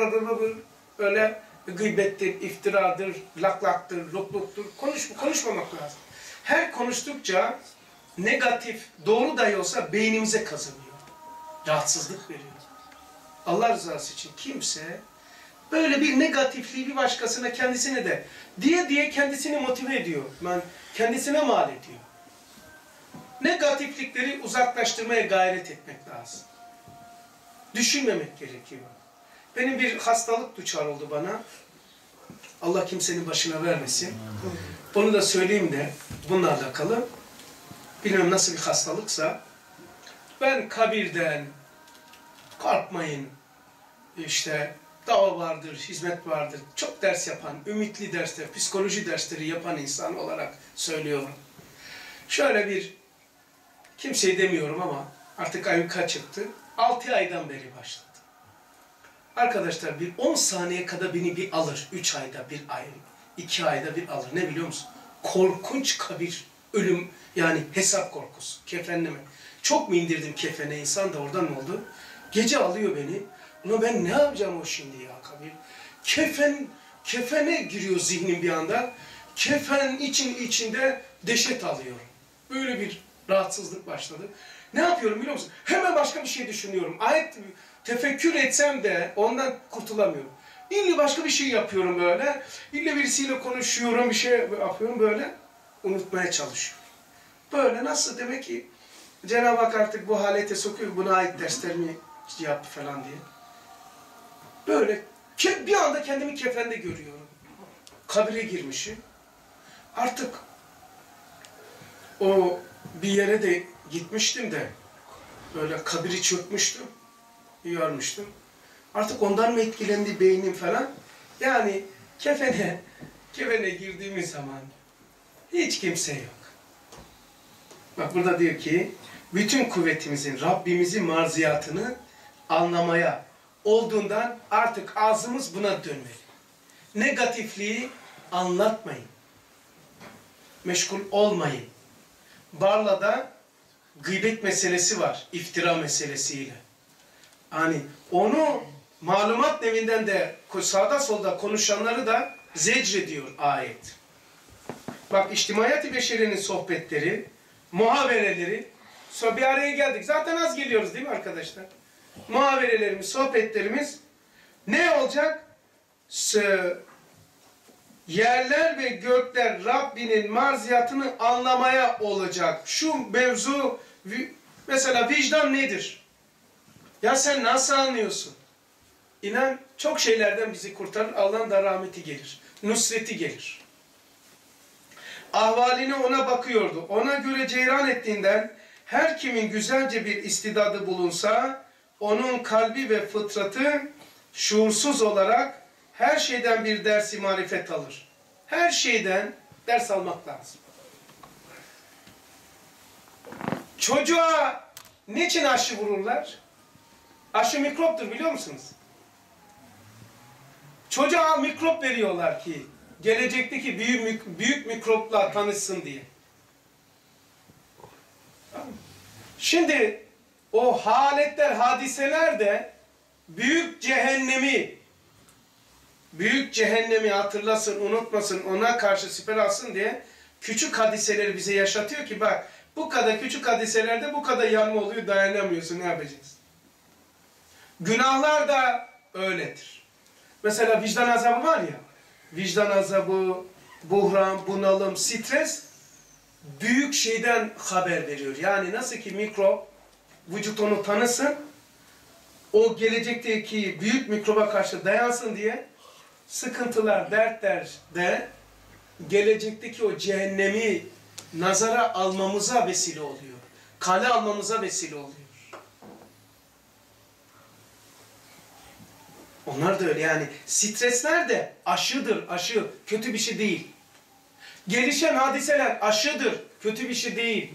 öyle gıybettir, iftiradır, laklaktır, lukluktur. Konuşmamak lazım. Her konuştukça negatif, doğru dahi olsa beynimize kazanıyor. Rahatsızlık veriyor. Allah rızası için kimse böyle bir negatifliği bir başkasına kendisine de diye kendisini motive ediyor. Yani kendisine mal ediyor. Negatiflikleri uzaklaştırmaya gayret etmek lazım. Düşünmemek gerekiyor. Benim bir hastalık düçar oldu bana. Allah kimsenin başına vermesin. Onu da söyleyeyim de bununla alakalı. Bilmiyorum nasıl bir hastalıksa. Ben kabirden korkmayın. İşte dava vardır, hizmet vardır. Çok ders yapan, ümitli dersler, psikoloji dersleri yapan insan olarak söylüyorum. Şöyle bir, kimseyi demiyorum ama artık ayyuka çıktı. 6 aydan beri başladı. Arkadaşlar bir 10 saniye kadar beni bir alır. 3 ayda bir ay, 2 ayda bir alır. Ne biliyor musun? Korkunç kabir, ölüm yani hesap korkusu, kefenleme. Çok mu indirdim kefene, insan da oradan mı oldu? Gece alıyor beni. Ulan ben ne yapacağım o şimdi ya kabir? Kefene giriyor zihnim bir anda. Kefen içinde dehşet alıyorum. Böyle bir rahatsızlık başladı. Ne yapıyorum biliyor musun? Hemen başka bir şey düşünüyorum. Ayet tefekkür etsem de ondan kurtulamıyorum. İlle başka bir şey yapıyorum böyle. İlle birisiyle konuşuyorum, bir şey yapıyorum böyle. Unutmaya çalışıyorum. Böyle nasıl demek ki Cenab-ı Hak artık bu halete sokuyor. Buna ait derslerimi yap falan diye. Böyle bir anda kendimi kefende görüyorum. Kabire girmişim. Artık o bir yere de gitmiştim de böyle kabiri çökmüştüm. Görmüştüm. Artık ondan mı etkilendi beynim falan? Yani kefene girdiğimiz zaman hiç kimse yok. Bak burada diyor ki bütün kuvvetimizin Rabbimizin marziyatını anlamaya olduğundan artık ağzımız buna dönmeli. Negatifliği anlatmayın. Meşgul olmayın. Barla'da gıybet meselesi var, iftira meselesiyle. Hani onu malumat nevinden de sağda solda konuşanları da zecrediyor ayet. Bak İçtimaiyat-ı Beşeri'nin sohbetleri, muhavereleri, bir araya geldik. Zaten az geliyoruz değil mi arkadaşlar? Muhaverelerimiz, sohbetlerimiz ne olacak? Yerler ve gökler Rabbinin marziyatını anlamaya olacak. Şu mevzu, mesela vicdan nedir? Ya sen nasıl anlıyorsun? İnan çok şeylerden bizi kurtarır. Allah'ın da rahmeti gelir. Nusreti gelir. Ahvaline ona bakıyordu. Ona göre ceyran ettiğinden her kimin güzelce bir istidadı bulunsa onun kalbi ve fıtratı şuursuz olarak her şeyden bir dersi marifet alır. Her şeyden ders almak lazım. Çocuğa niçin aşı vururlar? Aşı mikroptur biliyor musunuz? Çocuğa mikrop veriyorlar ki gelecekteki büyük mikropla tanışsın diye. Şimdi o haletler, hadiseler de büyük cehennemi hatırlasın, unutmasın, ona karşı siper alsın diye küçük hadiseleri bize yaşatıyor ki bak bu kadar küçük hadiselerde bu kadar yanma oluyor, dayanamıyorsun, ne yapacağız? Günahlar da öyledir. Mesela vicdan azabı var ya, vicdan azabı, buhran, bunalım, stres büyük şeyden haber veriyor. Yani nasıl ki mikrop, vücut onu tanısın, o gelecekteki büyük mikroba karşı dayansın diye sıkıntılar, dertler de gelecekteki o cehennemi nazara almamıza vesile oluyor. Kale almamıza vesile oluyor. Onlar da öyle yani. Stresler de aşıdır, aşı. Kötü bir şey değil. Gelişen hadiseler aşıdır, kötü bir şey değil.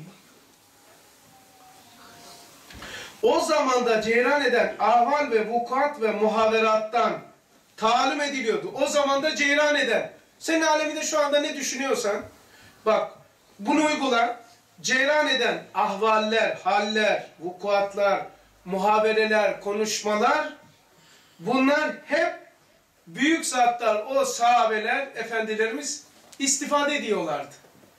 O zamanda cereyan eden ahval ve vukuat ve muhaverattan talim ediliyordu. O zamanda cereyan eden. Senin aleminde şu anda ne düşünüyorsan, bak bunu uygula. Cereyan eden ahvaller, haller, vukuatlar, muhavereler, konuşmalar, bunlar hep büyük zatlar, o sahabeler, efendilerimiz istifade ediyorlardı.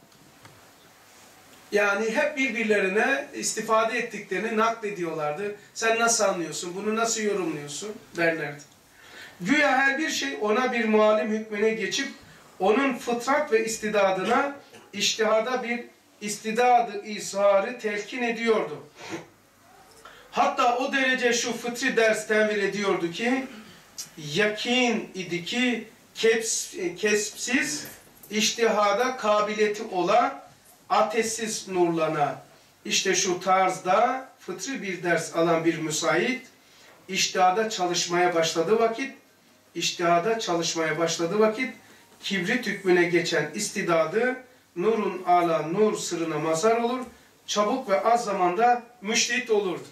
Yani hep birbirlerine istifade ettiklerini naklediyorlardı. Sen nasıl anlıyorsun, bunu nasıl yorumluyorsun derlerdi. Güya her bir şey ona bir muallim hükmüne geçip onun fıtrat ve istidadına içtihada bir istidadı izharı telkin ediyordu. Hatta o derece şu fıtri ders tenvir ediyordu ki yakin idi ki kespsiz içtihada kabiliyeti ola ateşsiz nurlana. İşte şu tarzda fıtri bir ders alan bir müsait içtihada çalışmaya başladığı vakit kibrit hükmüne geçen istidadı nurun ala nur sırrına mazhar olur, çabuk ve az zamanda müştehit olurdu.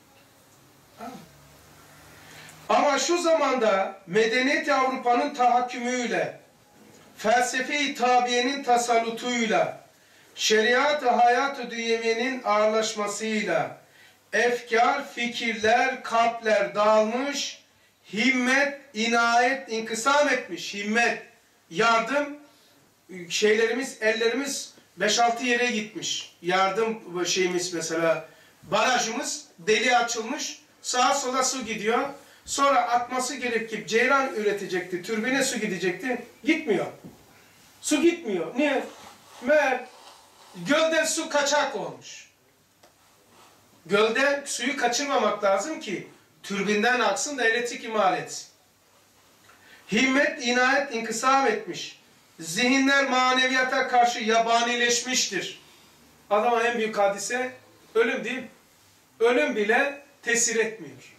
Ama şu zamanda medeniyet Avrupa'nın tahakkümüyle, felsefe-i tabiyenin tasallutuyla, şeriat-ı hayat-ı dünyeviyenin ağırlaşmasıyla, efkar, fikirler, kalpler dağılmış, himmet, inayet inkısam etmiş. Himmet, yardım, ellerimiz 5-6 yere gitmiş. Yardım şeyimiz mesela, barajımız deli açılmış, sağa sola su gidiyor. Sonra atması gerekip ceyran üretecekti, türbine su gidecekti. Gitmiyor. Su gitmiyor. Niye? Meğer gölden su kaçak olmuş. Gölden suyu kaçırmamak lazım ki türbinden aksın da elektrik imal etsin. Himmet, inayet inkısam etmiş. Zihinler maneviyata karşı yabanileşmiştir. Adama en büyük hadise ölüm değil. Ölüm bile tesir etmiyor.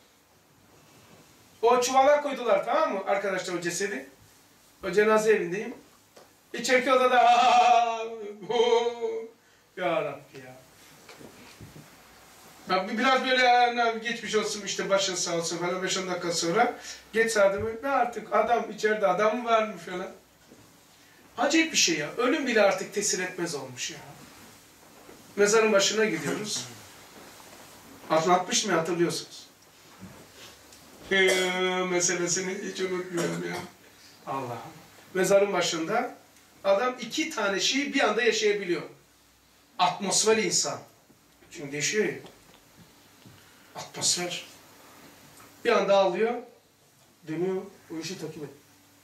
O çuvala koydular, tamam mı arkadaşlar, o cesedi? O cenaze evindeyim. İçeriki odada ya Rabbi ya. Biraz böyle geçmiş olsun işte başın sağ olsun falan 5-10 dakika sonra geç saatte ne artık adam içeride adam mı var mı falan. Acayip bir şey ya. Ölüm bile artık tesir etmez olmuş ya. Mezarın başına gidiyoruz. Anlatmış mı hatırlıyorsunuz? Meselesini hiç unutmuyorum ya. Allah'ım. Mezarın başında adam 2 tane şeyi bir anda yaşayabiliyor. Atmosfer insan. Çünkü değişiyor ya. Atmosfer. Bir anda alıyor. Dönüyor. O işi takip et.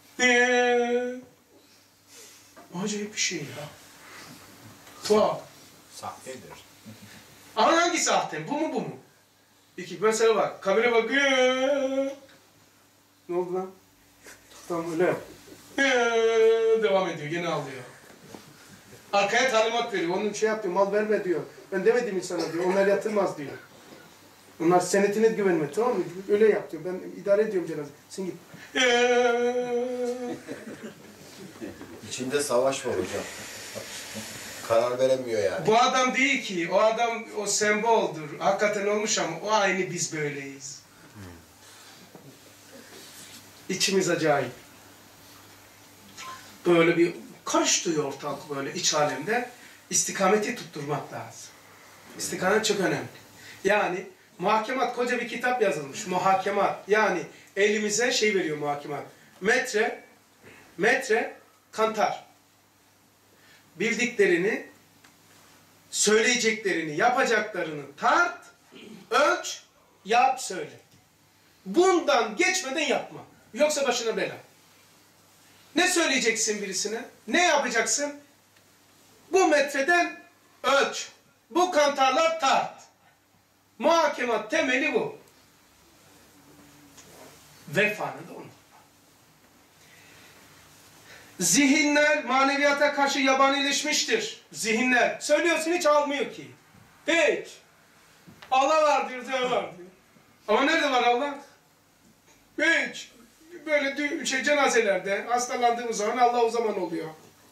Acayip bir şey ya. Tuhaf. Sahtedir. Ama hangi sahte? Bu mu bu mu? İki. Mesela bak. Kamera bakıyor. Ne oldu lan? Tamam öyle yap. Devam ediyor. Gene alıyor. Arkaya talimat veriyor. Onun şey yapıyor. Mal verme diyor. Ben demedim mi sana diyor. Onlar yatılmaz diyor. Onlar senetine güvenme. Tamam mı? Öyle yap diyor. Ben idare ediyorum cenaze. Sen git. İçinde savaş var hocam. Karar veremiyor yani. Bu adam değil ki. O adam o semboldür. Hakikaten olmuş ama o aynı biz böyleyiz. İçimiz acayip. Böyle bir karıştırıyor ortalık böyle iç alemde. İstikameti tutturmak lazım. İstikamet çok önemli. Yani muhakemat koca bir kitap yazılmış. Muhakemat. Yani elimize şey veriyor muhakemat. Metre, kantar. Bildiklerini, söyleyeceklerini, yapacaklarını tart, ölç, yap, söyle. Bundan geçmeden yapma. Yoksa başına bela. Ne söyleyeceksin birisine? Ne yapacaksın? Bu metreden ölç. Bu kantarlar tart. Muhakemat temeli bu. Vefanı da unutma. Zihinler maneviyata karşı yabanileşmiştir. Zihinler. Söylüyorsun hiç almıyor ki. Hiç. Allah var diyor, sen var diyor. Ama nerede var Allah? Hiç. Böyle cenazelerde hastalandığımız zaman Allah o zaman oluyor.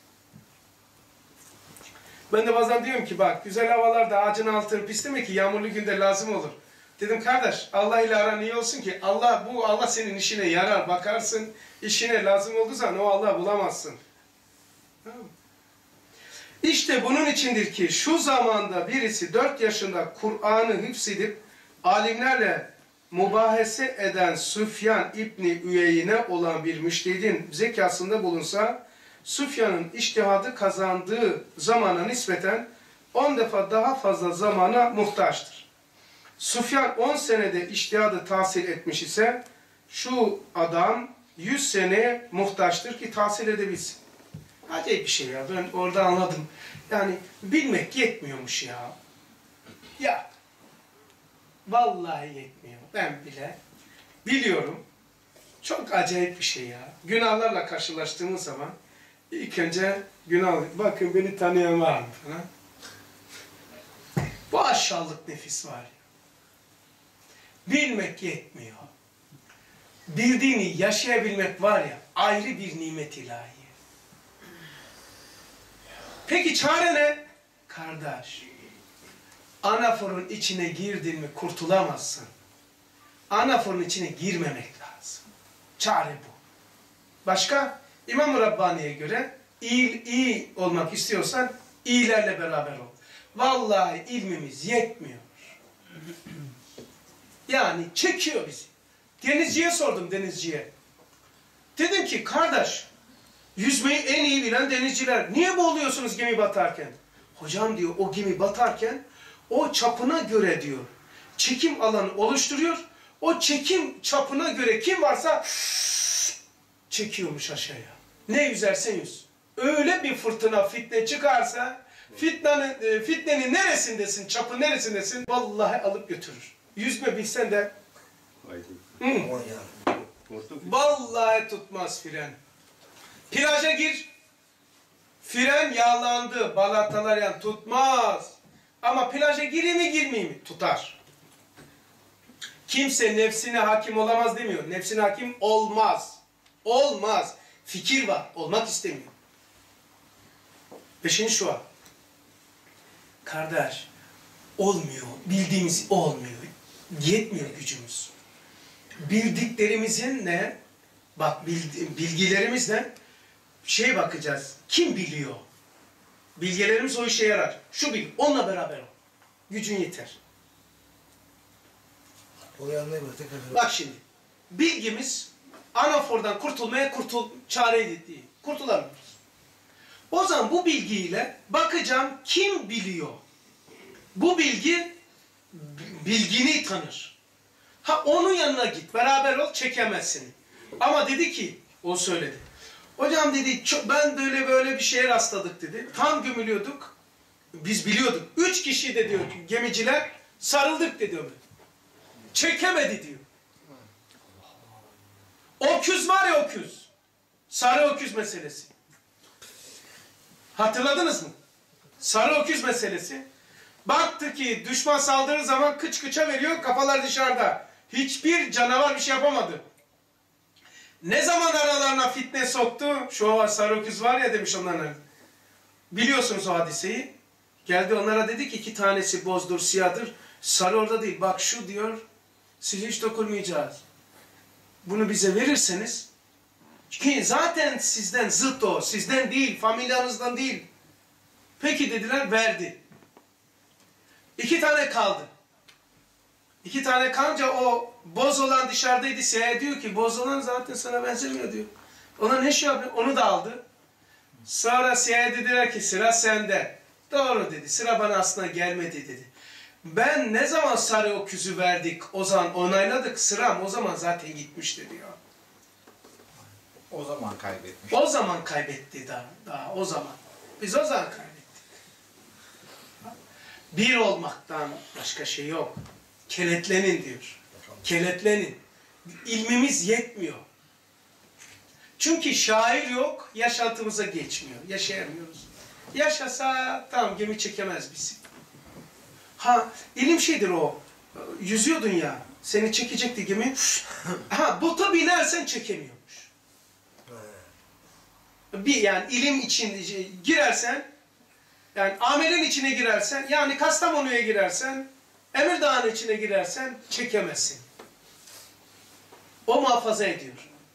Ben de bazen diyorum ki bak güzel havalarda ağacın altını pisleme ki yağmurlu günde lazım olur. Dedim kardeş Allah ile aran iyi olsun ki Allah senin işine yarar bakarsın işine lazım olduğu zaman o Allah bulamazsın. Tamam. İşte bunun içindir ki şu zamanda birisi 4 yaşında Kur'an'ı hıfzedip alimlerle mubahese eden Süfyan İbni Üyeyne olan bir müştehidin zekasında bulunsa Süfyan'ın içtihadı kazandığı zamana nispeten 10 defa daha fazla zamana muhtaçtır. Süfyan 10 senede içtihadı tahsil etmiş ise şu adam 100 seneye muhtaçtır ki tahsil edebilsin. Acayip bir şey ya. Ben orada anladım. Yani bilmek yetmiyormuş ya. Ya. Vallahi yetmiyor. Ben bile biliyorum. Çok acayip bir şey ya. Günahlarla karşılaştığımız zaman ilk önce günah, bakın beni tanıyan var mı falan. Bu aşağılık nefis var ya. Bilmek yetmiyor. Bildiğini yaşayabilmek var ya, ayrı bir nimet ilahi. Peki çare ne? Kardeş, anaforun içine girdin mi kurtulamazsın. Anaforun içine girmemek lazım. Çare bu. Başka? İmam-ı Rabbani'ye göre iyi olmak istiyorsan iyilerle beraber ol. Vallahi ilmimiz yetmiyor. Yani çekiyor bizi. Denizciye sordum, denizciye. Dedim ki kardeş, yüzmeyi en iyi bilen denizciler. Niye boğuluyorsunuz gemi batarken? Hocam diyor o gemi batarken o çapına göre diyor çekim alanı oluşturuyor. O çekim çapına göre kim varsa çekiyormuş aşağıya. Ne yüzersen yüz. Öyle bir fırtına fitne çıkarsa fitnenin neresindesin, çapı neresindesin vallahi alıp götürür. Yüzme bilsen de vallahi tutmaz fren. Plaja gir. Fren yağlandı. Balatalar yani tutmaz. Ama plaja gireyim mi girmeyeyim mi? Tutar. Kimse nefsine hakim olamaz demiyor. Nefsine hakim olmaz. Olmaz. Fikir var. Olmak istemiyor. Beşinci şu an. Kardeş, olmuyor. Bildiğimiz olmuyor. Yetmiyor gücümüz. Bildiklerimizin ne? Bak bilgilerimizle bakacağız. Kim biliyor? Bilgilerimiz o işe yarar. Şu bil, onunla beraber ol. Gücün yeter. Bak şimdi, bilgimiz anafordan kurtulmaya çare değil. Kurtulamıyoruz. O zaman bu bilgiyle bakacağım kim biliyor? Bu bilgi bilgini tanır. Ha onun yanına git, beraber ol, çekemezsin. Ama dedi ki, o söyledi. Hocam dedi, ben böyle bir şeye rastladık dedi. Tam gömülüyorduk. Biz biliyorduk. 3 kişi de diyor gemiciler sarıldık dedi Ömer. Çekemedi diyor. Öküz var ya öküz. Sarı öküz meselesi. Hatırladınız mı? Sarı öküz meselesi. Baktı ki düşman saldırır zaman kıç kıça veriyor, kafalar dışarıda. Hiçbir canavar bir şey yapamadı. Ne zaman aralarına fitne soktu? Şu sarı öküz var ya demiş onlara. Biliyorsunuz o hadiseyi. Geldi onlara dedi ki 2 tanesi bozdur, siyahdır. Sarı orada değil. Bak şu diyor, sizi hiç dokunmayacağız. Bunu bize verirseniz, ki zaten sizden zıt o, sizden değil, familyanızdan değil. Peki dediler, verdi. 2 tane kaldı. 2 tane kalınca o boz olan dışarıdaydı. Siyah diyor ki boz olan zaten sana benzemiyor diyor. Ona ne şey yapıyor? Onu da aldı. Sonra siyah dediler ki sıra sende. Doğru dedi. Sıra bana aslında gelmedi dedi. Ben ne zaman sarı öküzü verdik, o zaman onayladık, sıram o zaman zaten gitmişti diyor. O zaman kaybetmiş. O zaman kaybetti daha o zaman. Biz o zaman kaybettik. Bir olmaktan başka şey yok. Kenetlenin diyor. Kenetlenin. İlmimiz yetmiyor. Çünkü şair yok, yaşantımıza geçmiyor. Yaşayamıyoruz. Yaşasa tamam gemi çekemez bizi. Ha ilim şeydir o. Yüzüyordun ya. Seni çekecekti gemi. Ha bota binersen çekemiyormuş. Yani ilim için girersen, yani amelin içine girersen, yani Kastamonu'ya girersen, Emirdağ'ın içine girersen çekemezsin. O muhafaza ediyor.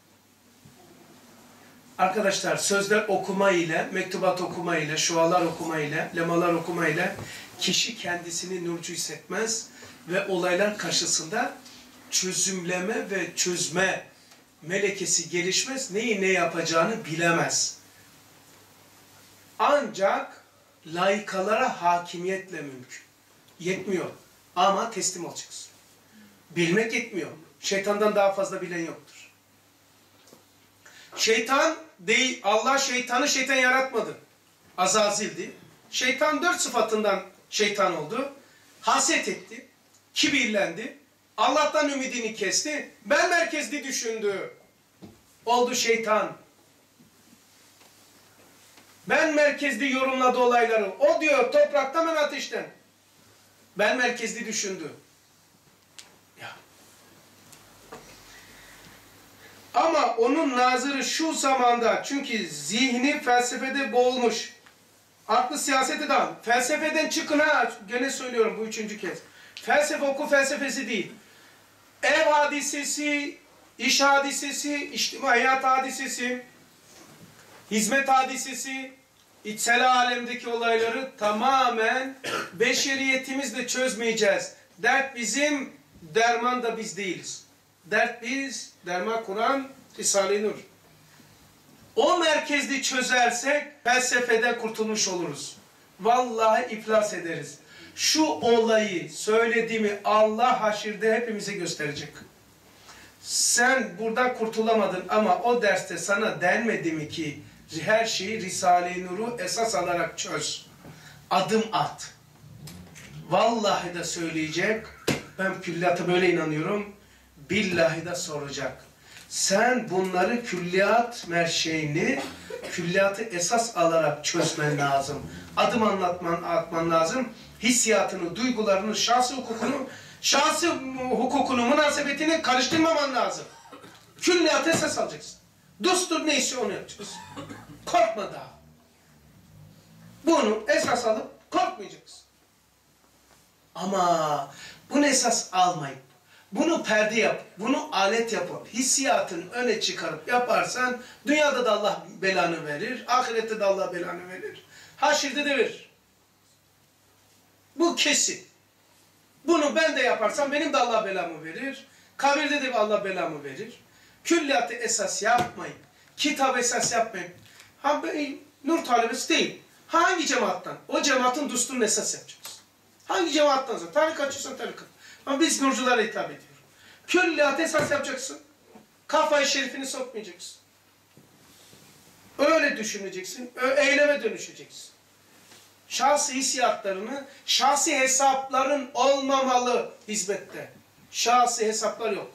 Arkadaşlar sözler okuma ile, mektubat okuma ile, şualar okuma ile, lemalar okuma ile kişi kendisini nurcu hissetmez ve olaylar karşısında çözümleme ve çözme melekesi gelişmez, neyi ne yapacağını bilemez. Ancak laikalara hakimiyetle mümkün. Yetmiyor ama teslim olacaksın. Bilmek yetmiyor. Şeytandan daha fazla bilen yoktur. Şeytan değil, Allah şeytan yaratmadı. Azazil'di. Şeytan 4 sıfatından şeytan oldu. Haset etti. Kibirlendi. Allah'tan ümidini kesti. Ben merkezli düşündü. Oldu şeytan. Ben merkezli yorumladı olayları. O diyor topraktan ben ateşten. Ben merkezli düşündü. Ya. Ama onun nazırı şu zamanda, çünkü zihni felsefede boğulmuş. Aklı siyasete dal. Felsefeden çıkın ha. Gene söylüyorum bu 3. kez. Felsefe oku felsefesi değil. Ev hadisesi, iş hadisesi, içtimaiyat hadisesi, hizmet hadisesi, içsel alemdeki olayları tamamen beşeriyetimizle çözmeyeceğiz. Dert bizim, derman da biz değiliz. Dert biz, derman Kur'an, Risale-i Nur. O merkezli çözersek felsefeden kurtulmuş oluruz. Vallahi iflas ederiz. Şu olayı söylediğimi Allah haşirde hepimize gösterecek. Sen buradan kurtulamadın ama o derste sana denmedi mi ki her şeyi Risale-i Nur'u esas alarak çöz. Adım at. Vallahi de söyleyecek. Ben külliyata böyle inanıyorum. Billahi de soracak. Sen bunları külliyat merşeğini, külliyatı esas alarak çözmen lazım. Adım atman lazım. Hissiyatını, duygularını, şahsi hukukunu, münasebetini karıştırmaman lazım. Külliyatı esas alacaksın. Dostur neyse onu yapacağız. Korkma daha. Bunu esas alıp korkmayacaksın. Ama bunu esas almayıp, bunu perde yapıp, bunu alet yapıp, hissiyatını öne çıkarıp yaparsan, dünyada da Allah belanı verir, ahirette de Allah belanı verir, haşirde de verir. Bu kesin. Bunu ben de yaparsam benim de Allah belamı verir, kabirde de Allah belamı verir. Külliyatı esas yapmayın, kitap esas yapmayın. Ha ben nur talebesi değil. Hangi cemaattan? O cemaatin düsturunu esas yapacaksın. Hangi cemaattansa? Tarikatçıysan tarikat. Ama biz nurculara hitap ediyoruz. Külliyatı esas yapacaksın. Kafayı şerifini sokmayacaksın. Öyle düşüneceksin. Eyleme dönüşeceksin. Şahsi hissiyatlarını, şahsi hesapların olmamalı hizmette. Şahsi hesaplar yok.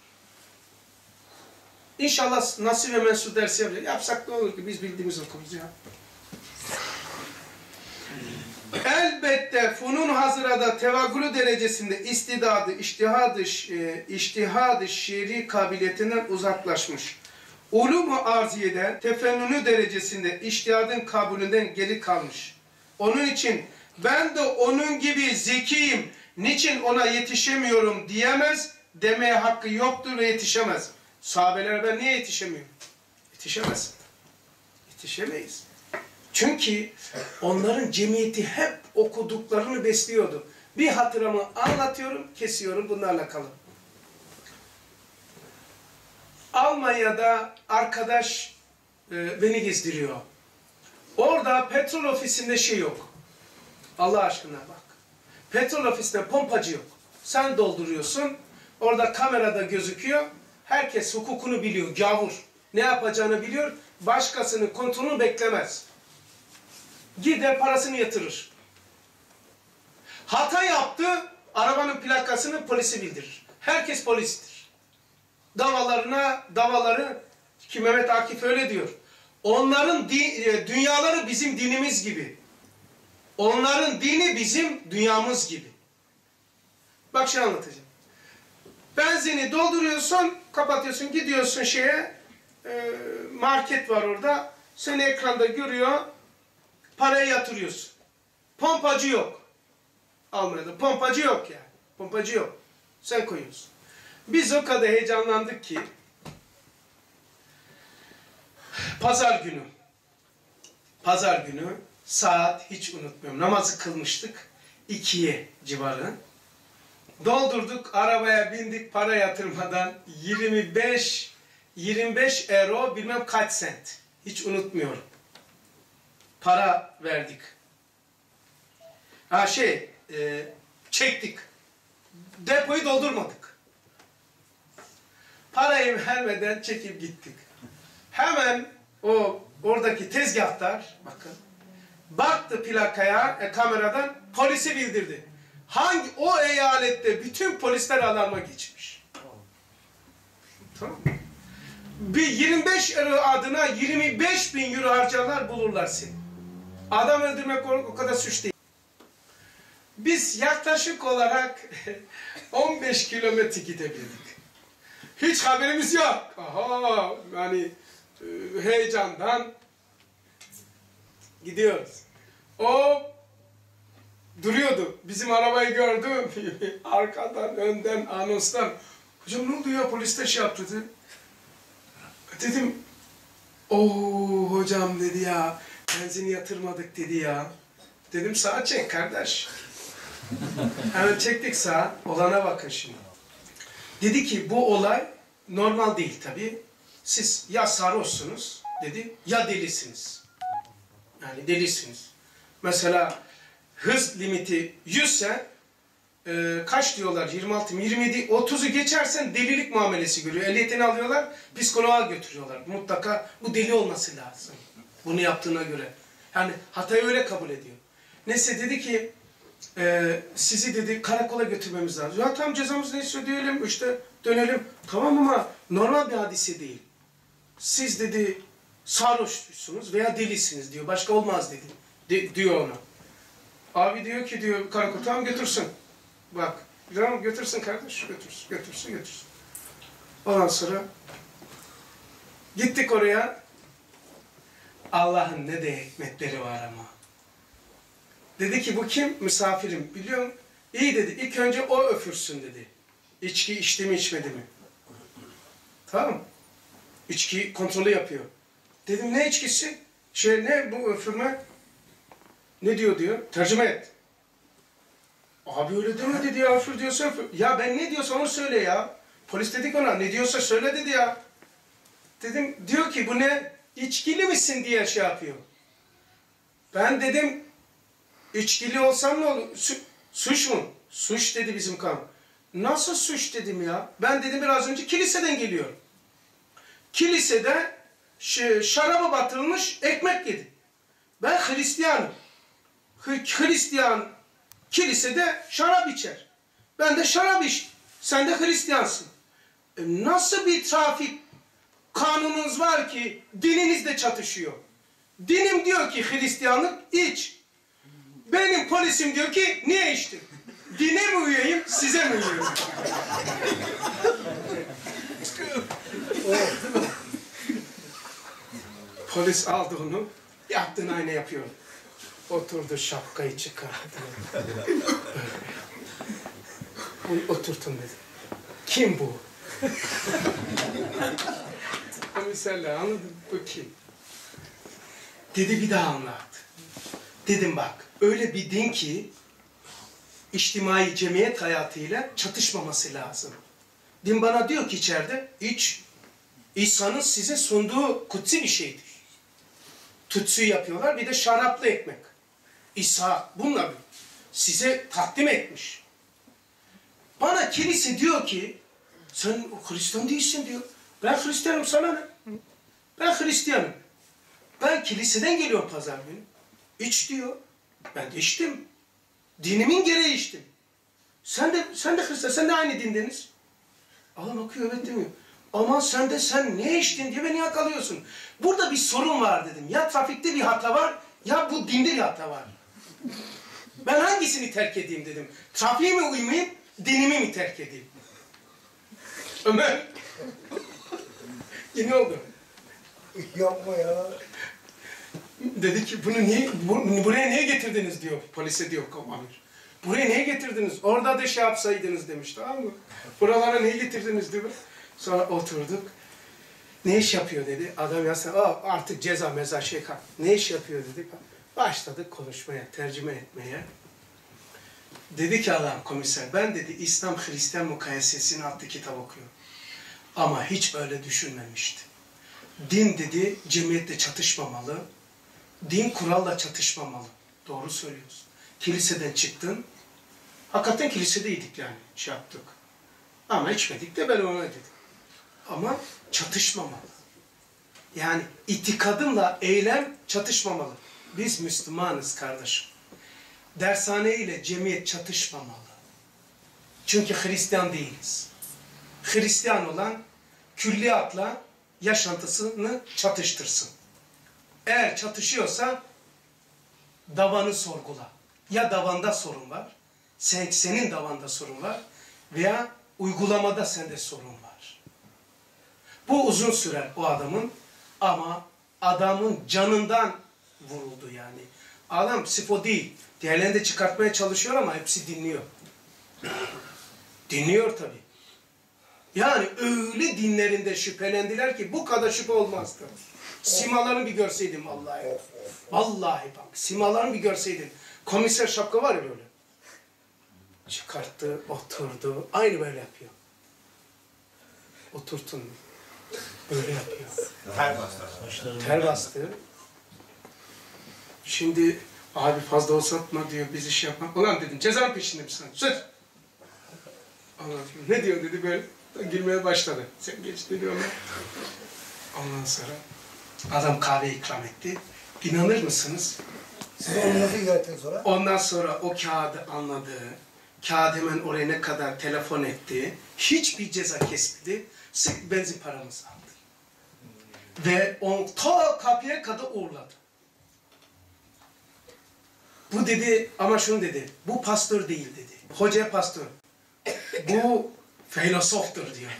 İnşallah nasip ve mensup dersi yapacak. Yapsak ne olur ki biz bildiğimiz okuruz ya. Elbette funun hazırada tevakkülü derecesinde istidadı, iştihadı şiiri kabiliyetinden uzaklaşmış. Ulum-u arziyede tefennünü derecesinde iştihadın kabulünden geri kalmış. Onun için ben de onun gibi zekiyim, niçin ona yetişemiyorum diyemez, demeye hakkı yoktur ve yetişemez. Sahabeler ben niye yetişemiyorum? Yetişemezsin. Yetişemeyiz. Çünkü onların cemiyeti hep okuduklarını besliyordu. Bir hatıramı anlatıyorum, kesiyorum bunlarla kalın. Almanya'da arkadaş beni gezdiriyor. Orada petrol ofisinde şey yok. Allah aşkına bak. Petrol ofisinde pompacı yok. Sen dolduruyorsun. Orada kamerada gözüküyor. Herkes hukukunu biliyor. Gavur. Ne yapacağını biliyor. Başkasının kontrolünü beklemez. Gider parasını yatırır. Hata yaptı. Arabanın plakasını polise bildirir. Herkes polistir. Davaları ki Mehmet Akif öyle diyor. Onların dünyaları bizim dinimiz gibi. Onların dini bizim dünyamız gibi. Bak şey anlatacağım. Benzini dolduruyorsun, kapatıyorsun, gidiyorsun market var orada. Seni ekranda görüyor, parayı yatırıyorsun. Pompacı yok. Almanya'da pompacı yok yani. Pompacı yok. Sen koyuyorsun. Biz o kadar heyecanlandık ki Pazar günü saat hiç unutmuyorum. Namazı kılmıştık. 2'ye civarı. Doldurduk, arabaya bindik para yatırmadan 25 euro bilmem kaç sent. Hiç unutmuyorum. Para verdik. Çektik. Depoyu doldurmadık. Parayı vermeden çekip gittik. Hemen oradaki tezgahtar baktı plakaya kameradan polisi bildirdi. O eyalette bütün polisler alarma geçmiş. Tamam. Bir 25 euro adına 25.000 euro harcarlar bulurlar seni. Adam öldürmek o kadar suç değil. Biz yaklaşık olarak 15 kilometre gidebildik. Hiç haberimiz yok. Aha, yani heyecandan gidiyoruz. O duruyordu. Bizim arabayı gördü. Arkadan, önden, anonstan. Hocam ne oldu ya? Polisler şey yaptı dedi. Dedim, hocam dedi ya, benzini yatırmadık dedi ya. Dedim sağa çek kardeş. Hemen çektik sağa. Olana bakın şimdi. Dedi ki bu olay normal değil tabii. Siz ya sarhoşsunuz dedi ya delisiniz. Yani delisiniz. Mesela hız limiti 100 ise kaç diyorlar? 26, 27, 30'u geçersen delilik muamelesi görüyor. Ehliyetini alıyorlar, psikoloğa götürüyorlar. Mutlaka bu deli olması lazım. Bunu yaptığına göre. Yani hatayı öyle kabul ediyor. Neyse dedi ki sizi dedi karakola götürmemiz lazım. Ya tam cezamız neyse ödeyelim, işte dönelim. Tamam ama normal bir hadise değil. Siz dedi sarhoşsunuz veya delisiniz diyor. Başka olmaz dedi. Diyor ona. Abi diyor ki diyor karakol tamam götürsün. Bak tamam götürsün kardeş götürsün. Ondan sonra gittik oraya. Allah'ın ne de hikmetleri var ama. Dedi ki bu kim? Misafirim. Biliyorum İyi dedi, ilk önce o öfürsün dedi. İçki içti mi içmedi mi? Tamam mı? İçki kontrolü yapıyor. Dedim ne içkisi? Ne bu öfürme? Ne diyor? Tercüme et. Abi öyle deme dedi ya, öfür diyorsa öfür. Ya ben ne diyorsam onu söyle ya. Polis dedik ona, ne diyorsa söyle dedi ya. Dedim, diyor ki bu ne? İçkili misin diye şey yapıyor. Ben dedim, içkili olsam ne olur? Suç mu? Suç dedi bizim kanun. Nasıl suç dedim ya? Ben dedim biraz önce kiliseden geliyorum. Kilisede şaraba batırılmış ekmek yedi. Ben Hristiyanım. Hristiyan kilisede şarap içer. Ben de şarap içtim. Sen de Hristiyansın. Nasıl bir trafik kanununuz var ki dininizle çatışıyor? Dinim diyor ki Hristiyanlık iç. Benim polisim diyor ki niye içtin? Dine mi uyuyayım, size mi uyuyayım? Polis aldı onu, yaptığını aynı yapıyor. Oturdu, şapkayı çıkarttı. Oturtun dedi. Kim bu? Komiserler anladın, bu kim? Dedi bir daha anlat. Dedim bak, öyle bir din ki içtimai cemiyet hayatıyla çatışmaması lazım. Din bana diyor ki içeride, iç. İsa'nın size sunduğu kutsi bir şeydir. Tütsü yapıyorlar, bir de şaraplı ekmek. İsa bununla size takdim etmiş. Bana kilise diyor ki, sen Hristiyan değilsin diyor. Ben Hristiyanım, sana ne? Ben Hristiyanım. Ben kiliseden geliyorum pazar günü. İç diyor. Ben de içtim. Dinimin gereği içtim. Sen de Hristiyan, sen de aynı dindeniz. Adam bakıyor, evet demiyor. Aman sen ne içtin diye beni yakalıyorsun. Burada bir sorun var dedim. Ya trafikte bir hata var, ya bu dinde bir hata var. Ben hangisini terk edeyim dedim. Trafiğe mi uymayayım, dinimi mi terk edeyim? Ömer. Yine oldu. Yapma ya. Dedi ki buraya niye getirdiniz diyor. Polise diyor amir. Buraya niye getirdiniz? Orada da şey yapsaydınız demiş, tamam mı? Buralara niye getirdiniz diyor. Sonra oturduk. Ne iş yapıyor dedi. Adam yazsa artık ceza meza şey kalk. Ne iş yapıyor dedik. Başladık konuşmaya, tercüme etmeye. Dedi ki adam komiser, ben dedi İslam Hristiyan mukayesesini adlı kitap okuyorum. Ama hiç öyle düşünmemişti. Din dedi cemiyetle çatışmamalı. Din kuralla çatışmamalı. Doğru söylüyorsun. Kiliseden çıktın. Hakikaten kilisedeydik yani şey yaptık. Ama içmedik de ben ona dedim. Ama çatışmamalı. Yani itikadımla eylem çatışmamalı. Biz Müslümanız kardeşim. Dershane ile cemiyet çatışmamalı. Çünkü Hristiyan değiliz. Hristiyan olan külliyatla yaşantısını çatıştırsın. Eğer çatışıyorsa davanı sorgula. Ya davanda sorun var, senin davanda sorun var veya uygulamada sende sorun var. Bu uzun sürer o adamın ama adamın canından vuruldu yani. Adam sifo değil. Diğerlerini de çıkartmaya çalışıyor ama hepsi dinliyor. Dinliyor tabii. Yani öyle dinlerinde şüphelendiler ki bu kadar şüphe olmazdı. Simalarını bir görseydin vallahi. Vallahi bak simalarını bir görseydin. Komiser şapka var ya böyle. Çıkarttı, oturdu. Aynı böyle yapıyor. Oturtun. Böyle yapıyor. Ter bastı. Ter bastı. Şimdi abi fazla uzatma diyor, bizi şey yapma. Ulan dedim cezanın peşinde misin? Sus! Anlatıyorum. Ne diyor dedi böyle. Girmeye başladı. Sen geç dedi ona. Ondan sonra adam kahve ikram etti. İnanır mısınız? Siz onu nasıl ilerledin sonra? Ondan sonra o kağıdı anladı. Kağıt hemen oraya ne kadar telefon etti. Hiçbir ceza kesmedi. Sık benzin paramızı aldı. Ve onu ta kapıya kadar uğurladı. Bu dedi ama şunu dedi. Bu pastör değil dedi. Hoca pastör. Bu filozoftur diyor.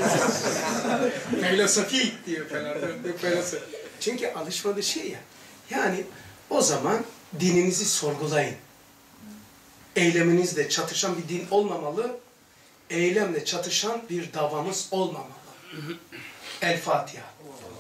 Filosofik diyor falan. Filosof. Çünkü alışmadığı şey ya. Yani o zaman dininizi sorgulayın. eyleminizle çatışan bir din olmamalı. Eylemle çatışan bir davamız olmamalı. El Fatiha.